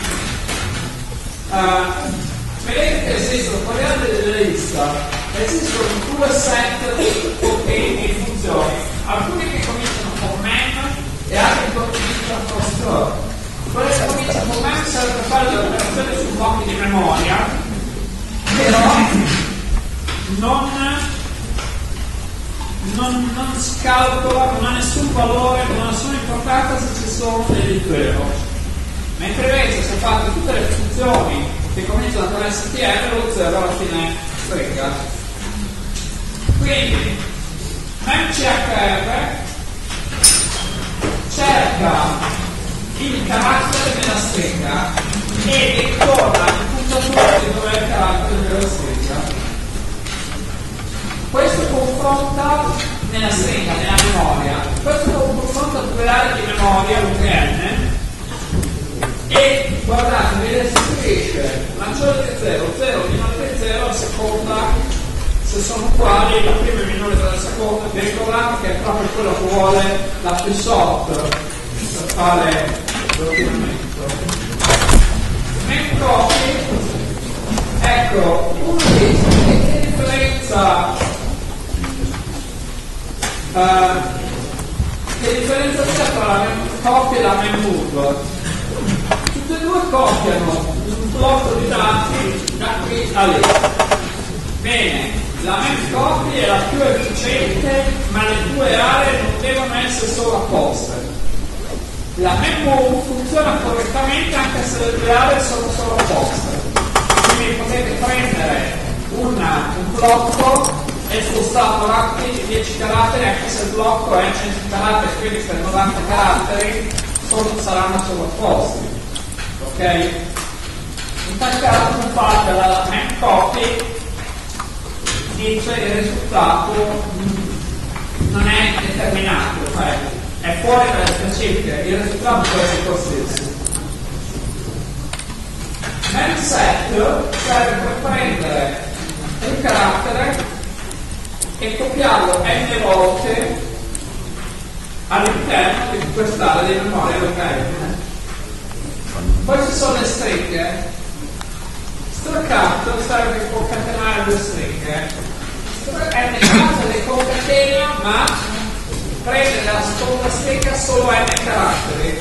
Uh, vedete che esistono, parliamo della lista, esistono due set di poteri e funzioni, alcuni che cominciano con man e altri che cominciano con store. Quello che comincia con me serve per fare le operazioni su blocchi di memoria, però non, non, non si calcola, non ha nessun valore, non ha nessuna importanza se ci sono degli zero. Mentre invece se fate tutte le funzioni che cominciano con S T M, lo zero alla fine stringa. Quindi memchr cerca il carattere della stringa e ritorna il puntatore di dove è il carattere della stringa. Questo confronta nella stringa, nella memoria, questo confronta due aree di memoria, U T N, e guardate, vi restituisce maggiore di zero, zero minore di zero a seconda se sono uguali, la prima è minore della seconda. Vi ricordate che è proprio quello che vuole la Psort per fare l'ordinamento. Memcopy, ecco, uno dice che differenza uh, che differenza c'è tra la memcopy e la memmove? Tutte e due copiano un blocco di dati da qui a lì. Bene, la memcopy è la più efficiente, ma le due aree non devono essere sovrapposte. La memmove funziona correttamente anche se le due aree sono sovrapposte. Quindi potete prendere una, un blocco e spostarlo avanti dieci caratteri anche se il blocco è cento caratteri, quindi per novanta caratteri sono, saranno sovrapposti. Ok? In tal caso fate la memcopy, dice il risultato non è determinato, cioè è fuori dalle specifiche, il risultato può essere qualsiasi. Memset serve per prendere un carattere e copiarlo n volte all'interno di quest'area di memoria locale. Poi ci sono le stringhe. Struct serve per concatenare le stringhe. È nel caso le concatena, ma prende la seconda stringa solo n caratteri.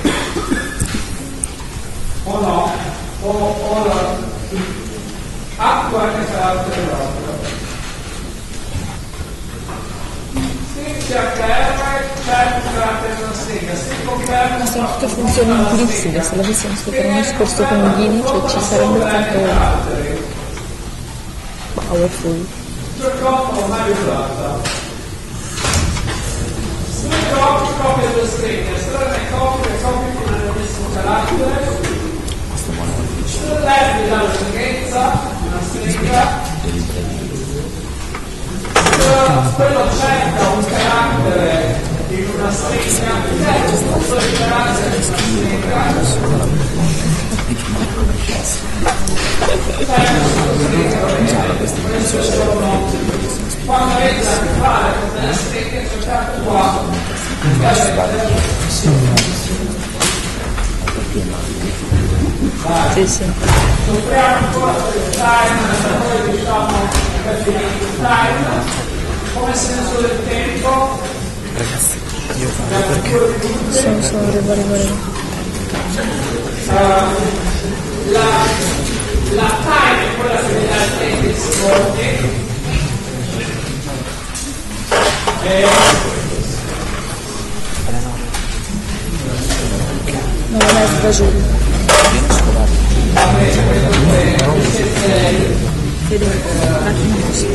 O no? O, o la attua n caratteri l'altro. si afferma c'è un carattere della stringa, si conferma. Ma sono tutte funzioni utilissime, se l'avessimo scoperto uno discorso con Ghini, cioè ci sarebbe tanto powerful. Ormai usata. Copia delle stringhe, estrarre copie e copie con il medesimo carattere, estrarre la lunghezza di una stringa, quello cerca un carattere in una stringa, questo è il carattere di una stringa. Quando avete a che fare con delle stringhe, cercate qua. Sì, sì. Soffriamo ancora per il time, noi diciamo per finire il time, come senso del tempo. Ragazzi, io parlo perché Sono, sono, devo arrivare. Uh, la, la time è quella che vi dà il tempo di secondi. Non è mai da giù. Vedi, un attimo così.